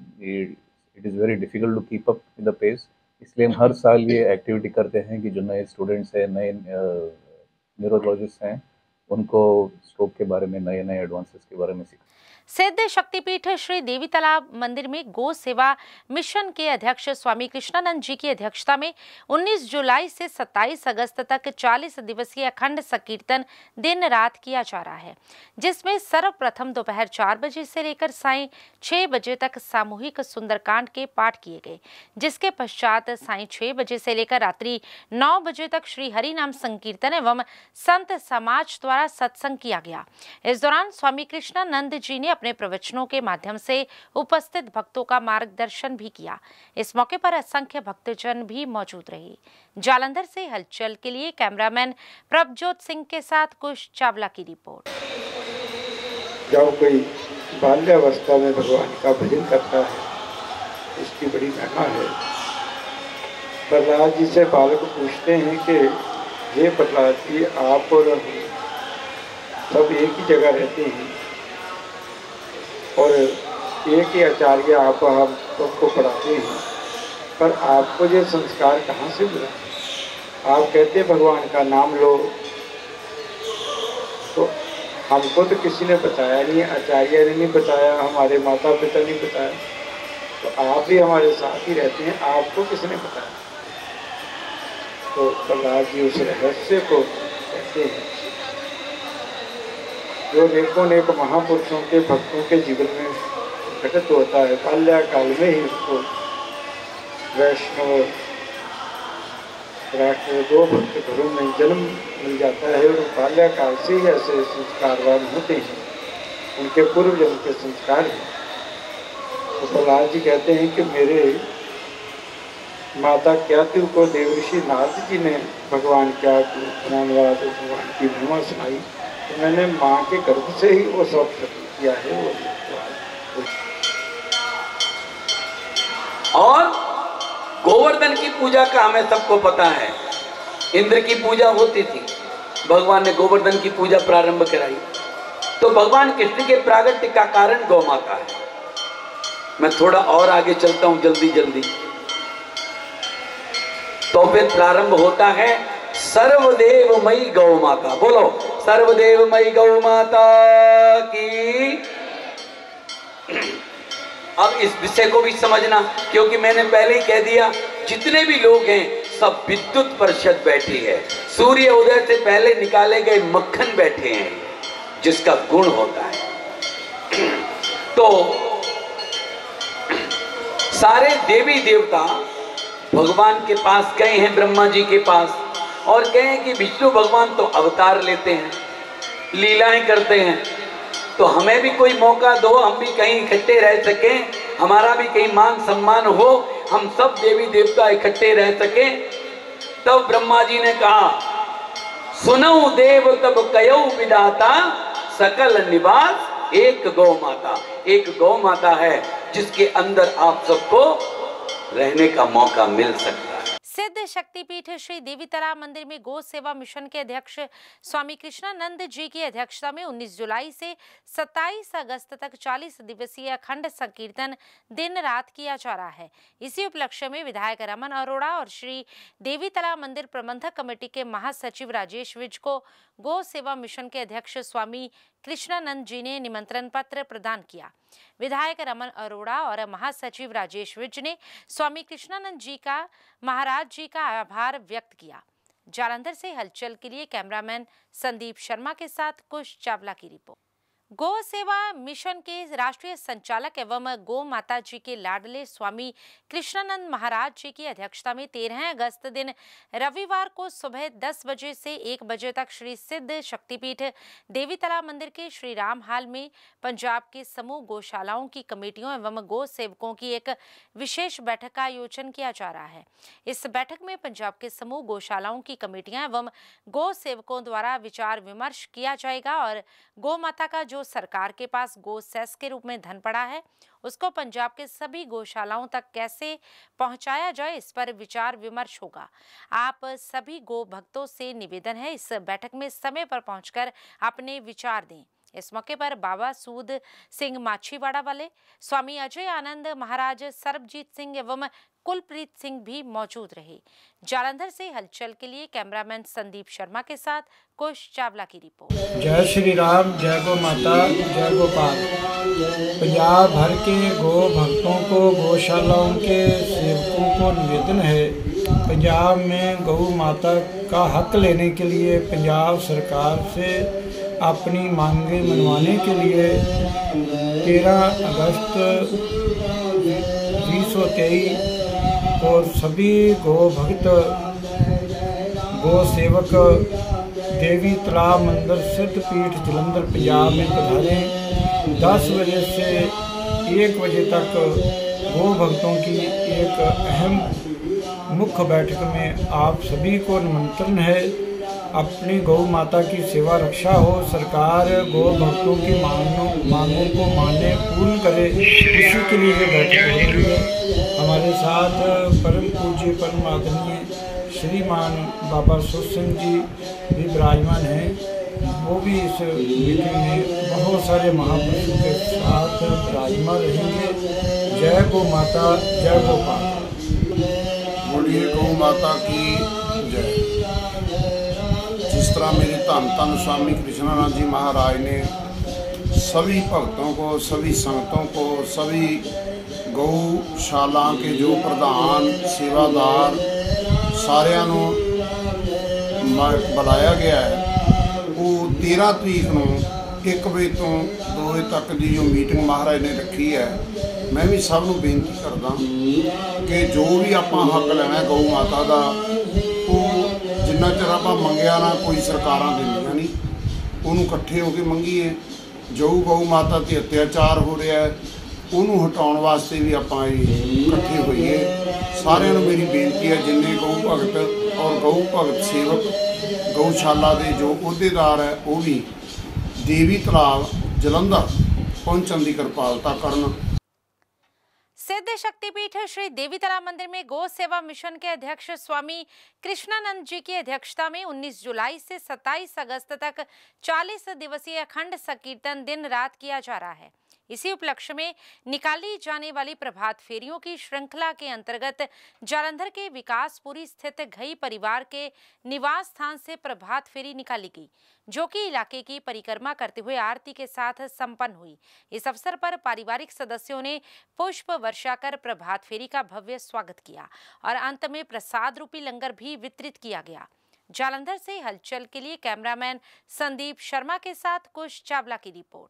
it is very difficult to keep up with the pace. इसलिए हम हर साल ये एक्टिविटी करते हैं कि जो नए स्टूडेंट्स हैं, नए न्यूरोलॉजिस्ट हैं, उनको स्ट्रोक के बारे में, नए नए एडवांसेस के बारे में सिखाएं। सिद्ध शक्तिपीठ श्री देवी तालाब मंदिर में गो सेवा मिशन के अध्यक्ष स्वामी कृष्णानंद जी की अध्यक्षता में 19 जुलाई से 27 अगस्त तक 40 दिवसीय अखंड संकीर्तन दिन रात किया जा रहा है, जिसमें सर्वप्रथम दोपहर 4 बजे से लेकर सायं 6 बजे तक सामूहिक सुंदरकांड के पाठ किए गए, जिसके पश्चात सायं 6 बजे से लेकर रात्रि 9 बजे तक श्री हरि नाम संकीर्तन एवं संत समाज द्वारा सत्संग किया गया। इस दौरान स्वामी कृष्णानंद जी ने अपने प्रवचनों के माध्यम से उपस्थित भक्तों का मार्गदर्शन भी किया। इस मौके पर असंख्य भक्तजन भी मौजूद रहे। जालंधर से हलचल के लिए कैमरामैन प्रभजोत सिंह के साथ कुश चावला की रिपोर्ट। जब कोई बाल्यावस्था में भगवान का भजन करता है उसकी बड़ी महिमा है। प्रहलाद जी से बालक पूछते हैं कि ये प्रहलाद जी, आप और सब एक ही जगह रहते हैं और एक ही आचार्य आप हम सबको पढ़ाते हैं, पर आपको ये संस्कार कहाँ से मिला? आप कहते भगवान का नाम लो, तो हमको तो किसी ने बताया नहीं, आचार्य ने नहीं बताया, हमारे माता पिता ने बताया, तो आप भी हमारे साथ ही रहते हैं, आपको किसने बताया? तो प्रहलाद जी उस रहस्य को कहते हैं जो नेकों नेक महापुरुषों के भक्तों के जीवन में घटित होता है। बाल्याकाल में ही उसको वैष्णव राष्ट्र दो भक्त घरों में जन्म मिल जाता है और बाल्याकाल से ही ऐसे संस्कारवान होते हैं, उनके पूर्व जन्म के संस्कार हैं। तो प्रहलाद जी कहते हैं कि मेरे माता क्यातु को देवऋषि नारद जी ने भगवान क्या ज्ञानवाद भगवान की महिमा सुनाई, तो मैंने माँ के गर्भ से ही वो सब किया है। और गोवर्धन की पूजा का हमें सबको पता है, इंद्र की पूजा होती थी, भगवान ने गोवर्धन की पूजा प्रारंभ कराई, तो भगवान कृष्ण के प्रागट्य का कारण गौ माता है। मैं थोड़ा और आगे चलता हूं जल्दी जल्दी। तो फिर प्रारंभ होता है सर्वदेवमयी गौ माता। बोलो सर्वदेवमयी गौ माता की। अब इस विषय को भी समझना, क्योंकि मैंने पहले ही कह दिया जितने भी लोग हैं सब विद्युत परिषद बैठी है, सूर्य उदय से पहले निकाले गए मक्खन बैठे हैं जिसका गुण होता है। तो सारे देवी देवता भगवान के पास गए हैं, ब्रह्मा जी के पास, और कहे हैं कि विष्णु भगवान तो अवतार लेते हैं, लीलाएं करते हैं, तो हमें भी कोई मौका दो, हम भी कहीं इकट्ठे रह सकें, हमारा भी कहीं मान सम्मान हो, हम सब देवी देवता इकट्ठे रह सकें। तब ब्रह्मा जी ने कहा सुनऊ देव तब कयऊ विदाता सकल निवास एक गौ माता। एक गौ माता है जिसके अंदर आप सबको रहने का मौका मिल सकता है। सिद्ध शक्तिपीठ श्री देवीतला मंदिर में गौ सेवा मिशन के अध्यक्ष स्वामी कृष्णानंद जी की अध्यक्षता में 19 जुलाई से 27 अगस्त तक 40 दिवसीय अखंड संकीर्तन दिन रात किया जा रहा है। इसी उपलक्ष्य में विधायक रमन अरोड़ा और श्री देवीतला मंदिर प्रबंधक कमेटी के महासचिव राजेश विज को गौ सेवा मिशन के अध्यक्ष स्वामी कृष्णानंद जी ने निमंत्रण पत्र प्रदान किया। विधायक रमन अरोड़ा और महासचिव राजेश विज ने स्वामी कृष्णानंद जी का महाराज जी का आभार व्यक्त किया। जालंधर से हलचल के लिए कैमरामैन संदीप शर्मा के साथ कुश चावला की रिपोर्ट। गौ सेवा मिशन के राष्ट्रीय संचालक एवं गौ माता जी के लाडले स्वामी कृष्णानंद महाराज जी की अध्यक्षता में 13 अगस्त दिन रविवार को सुबह 10 बजे से 1 बजे तक श्री सिद्ध शक्तिपीठ देवीतला मंदिर के श्री राम हाल में पंजाब के समूह गौशालाओं की कमेटियों एवं गौ सेवकों की एक विशेष बैठक का आयोजन किया जा रहा है। इस बैठक में पंजाब के समूह गौशालाओं की कमेटियां एवं गौ सेवकों द्वारा विचार विमर्श किया जाएगा और गौ माता का जो सरकार के पास गो सेस के रूप में धन पड़ा है उसको पंजाब के सभी गौशालाओं तक कैसे पहुंचाया जाए, इस पर विचार विमर्श होगा। आप सभी गो भक्तों से निवेदन है इस बैठक में समय पर पहुंचकर अपने विचार दें। इस मौके पर बाबा सूद सिंह माछीवाड़ा वाले, स्वामी अजय आनंद महाराज, सरबजीत सिंह एवं कुलप्रीत सिंह भी मौजूद रहे। जालंधर से हलचल के लिए कैमरामैन संदीप शर्मा के साथ कुश चावला की रिपोर्ट। जय श्री राम, जय गौ माता, जय गोपाल। पंजाब भर के गौ भक्तों को, गौशालाओं के सेवकों को निवेदन है, पंजाब में गौ माता का हक लेने के लिए पंजाब सरकार से अपनी मांगें मनवाने के लिए 13 अगस्त 2023 और सभी गौ भक्त, गौ सेवक देवीतला मंदिर सिद्धपीठ जलंधर पंजाब में पधारें। 10 बजे से 1 बजे तक गौ भक्तों की एक अहम मुख्य बैठक में आप सभी को निमंत्रण है। अपनी गौ माता की सेवा रक्षा हो। सरकार गौ भक्तों की मांगों को माने, पूर्ण करे, इसी के लिए ये बैठक हो रही है। हमारे साथ परम पूज्य परम आदरणीय श्रीमान बाबा सुर सिंह जी भी विराजमान हैं। वो भी इस मीटिंग में बहुत सारे महापुरुषों के साथ विराजमान रहेंगे। जय गौ माता, जय गौ माता। बोलिए गौ माता की जय। जिस तरह मेरे धन धन स्वामी कृष्णानंद जी महाराज ने सभी भक्तों को, सभी संगतों को, सभी गौशाला के जो प्रधान सेवादार सारिਆਂ ਨੂੰ बुलाया गया है। वो 13 तरीक ਨੂੰ 1 ਵਜੇ ਤੋਂ 2 ਵਜੇ तक की जो मीटिंग महाराज ने रखी है, मैं भी सब ਨੂੰ बेनती करदा कि जो भी ਆਪਾਂ हक लेना गौ माता का, वो जिन्ना चਿਰ ਆਪਾਂ ਮੰਗਿਆ ना कोई सरकारां ਦਿੰਦੀਆਂ नहीं, ਉਹਨੂੰ ਇਕੱਠੇ ਹੋ ਕੇ ਮੰਗੀਏ। जो गौ माता ते अत्याचार हो रहा है ਉਹਨੂੰ हटाने वास्ते भी आप इकट्ठे होइए। सारिਆਂ ਨੂੰ मेरी बेनती है, जिन्ने गौ भगत और गौ भगत सेवक गौशाला के जो अहुदेदार है वो भी देवी तलाब जलंधर पहुँचने की कृपालता करन। सिद्ध शक्तिपीठ श्री देवी तालाब मंदिर में गौ सेवा मिशन के अध्यक्ष स्वामी कृष्णानंद जी की अध्यक्षता में 19 जुलाई से 27 अगस्त तक 40 दिवसीय अखंड संकीर्तन दिन रात किया जा रहा है। इसी उपलक्ष्य में निकाली जाने वाली प्रभात फेरियों की श्रृंखला के अंतर्गत जालंधर के विकासपुरी स्थित घई परिवार के निवास स्थान से प्रभात फेरी निकाली गई, जो कि इलाके की परिक्रमा करते हुए आरती के साथ संपन्न हुई। इस अवसर पर पारिवारिक सदस्यों ने पुष्प वर्षा कर प्रभात फेरी का भव्य स्वागत किया और अंत में प्रसाद रूपी लंगर भी वितरित किया गया। जालंधर से हलचल के लिए कैमरामैन संदीप शर्मा के साथ कुश चावला की रिपोर्ट।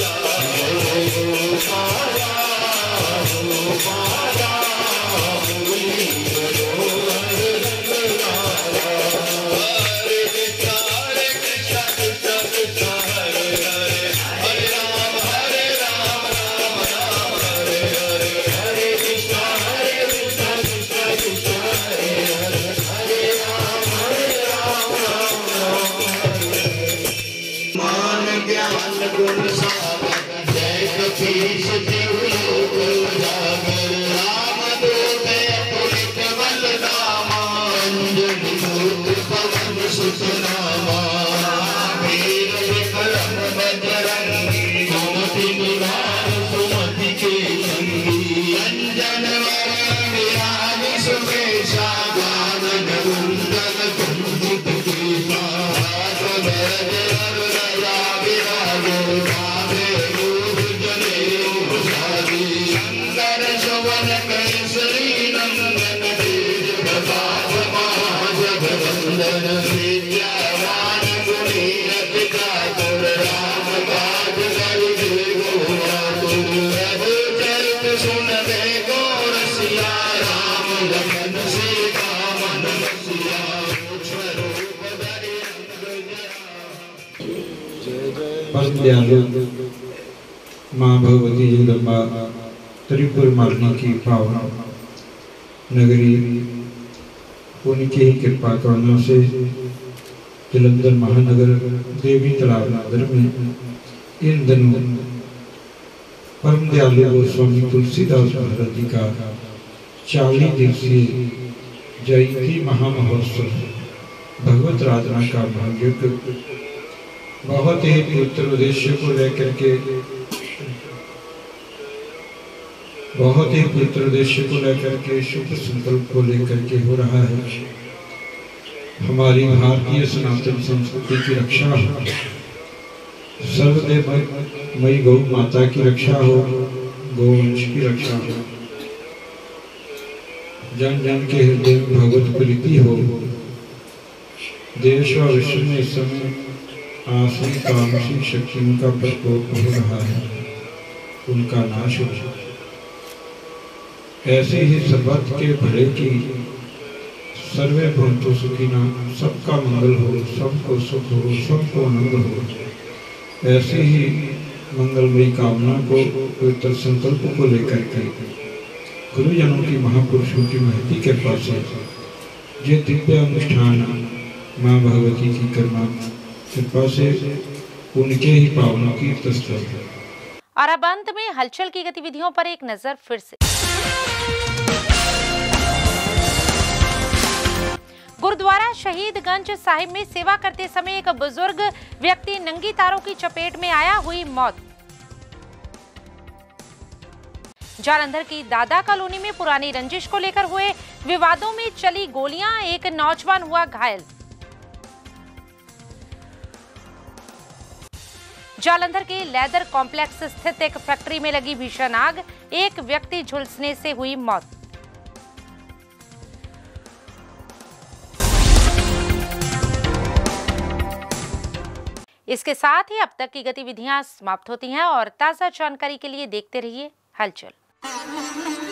परम दयालु माँ भगवती जगदम्बा त्रिपुर मालिनी की पावन नगरी, उनकी ही कृपा करुणा से जलंधर महानगर देवी तालाब नगर में इन दिनों परम दयालु गोस्वामी तुलसीदास महाराज जी का 40 दिवसीय जयंती महामहोत्सव भगवत आराधना का महायज्ञ बहुत ही पवित्र उद्देश्य को लेकर के शुभ संकल्प को लेकर के हो रहा है। हमारी भारतीय सनातन संस्कृति की रक्षा हो, सर्वदेवमयी गौ माता की रक्षा हो, गौवंश की रक्षा हो, जन जन के हृदय में भगवत प्रीति हो। देश व विश्व में इस समय आसुरी तामसी शक्तियों का प्रकोप हो रहा है, उनका नाश हो। ऐसे ही सर्वत्र के भले की सर्वे भवन्तु सुखिनः, सबका मंगल हो, सबको सुख हो, सबको आनंद हो। ऐसे ही मंगलमयी कामना को, पवित्र संकल्प को लेकर के गुरुजनों की, महापुरुषों की महती कृपा से ये दिव्य अनुष्ठान माँ भगवती की कृपा से उनके ही पावनों की तस्वीर है। और अब अंत में हलचल की गतिविधियों पर एक नजर फिर से। गुरुद्वारा शहीदगंज साहिब में सेवा करते समय एक बुजुर्ग व्यक्ति नंगी तारों की चपेट में आया, हुई मौत। जालंधर की दादा कॉलोनी में पुरानी रंजिश को लेकर हुए विवादों में चली गोलियां, एक नौजवान हुआ घायल। जालंधर के लेदर कॉम्प्लेक्स स्थित एक फैक्ट्री में लगी भीषण आग, एक व्यक्ति झुलसने से हुई मौत। इसके साथ ही अब तक की गतिविधियां समाप्त होती हैं और ताजा जानकारी के लिए देखते रहिए हलचल।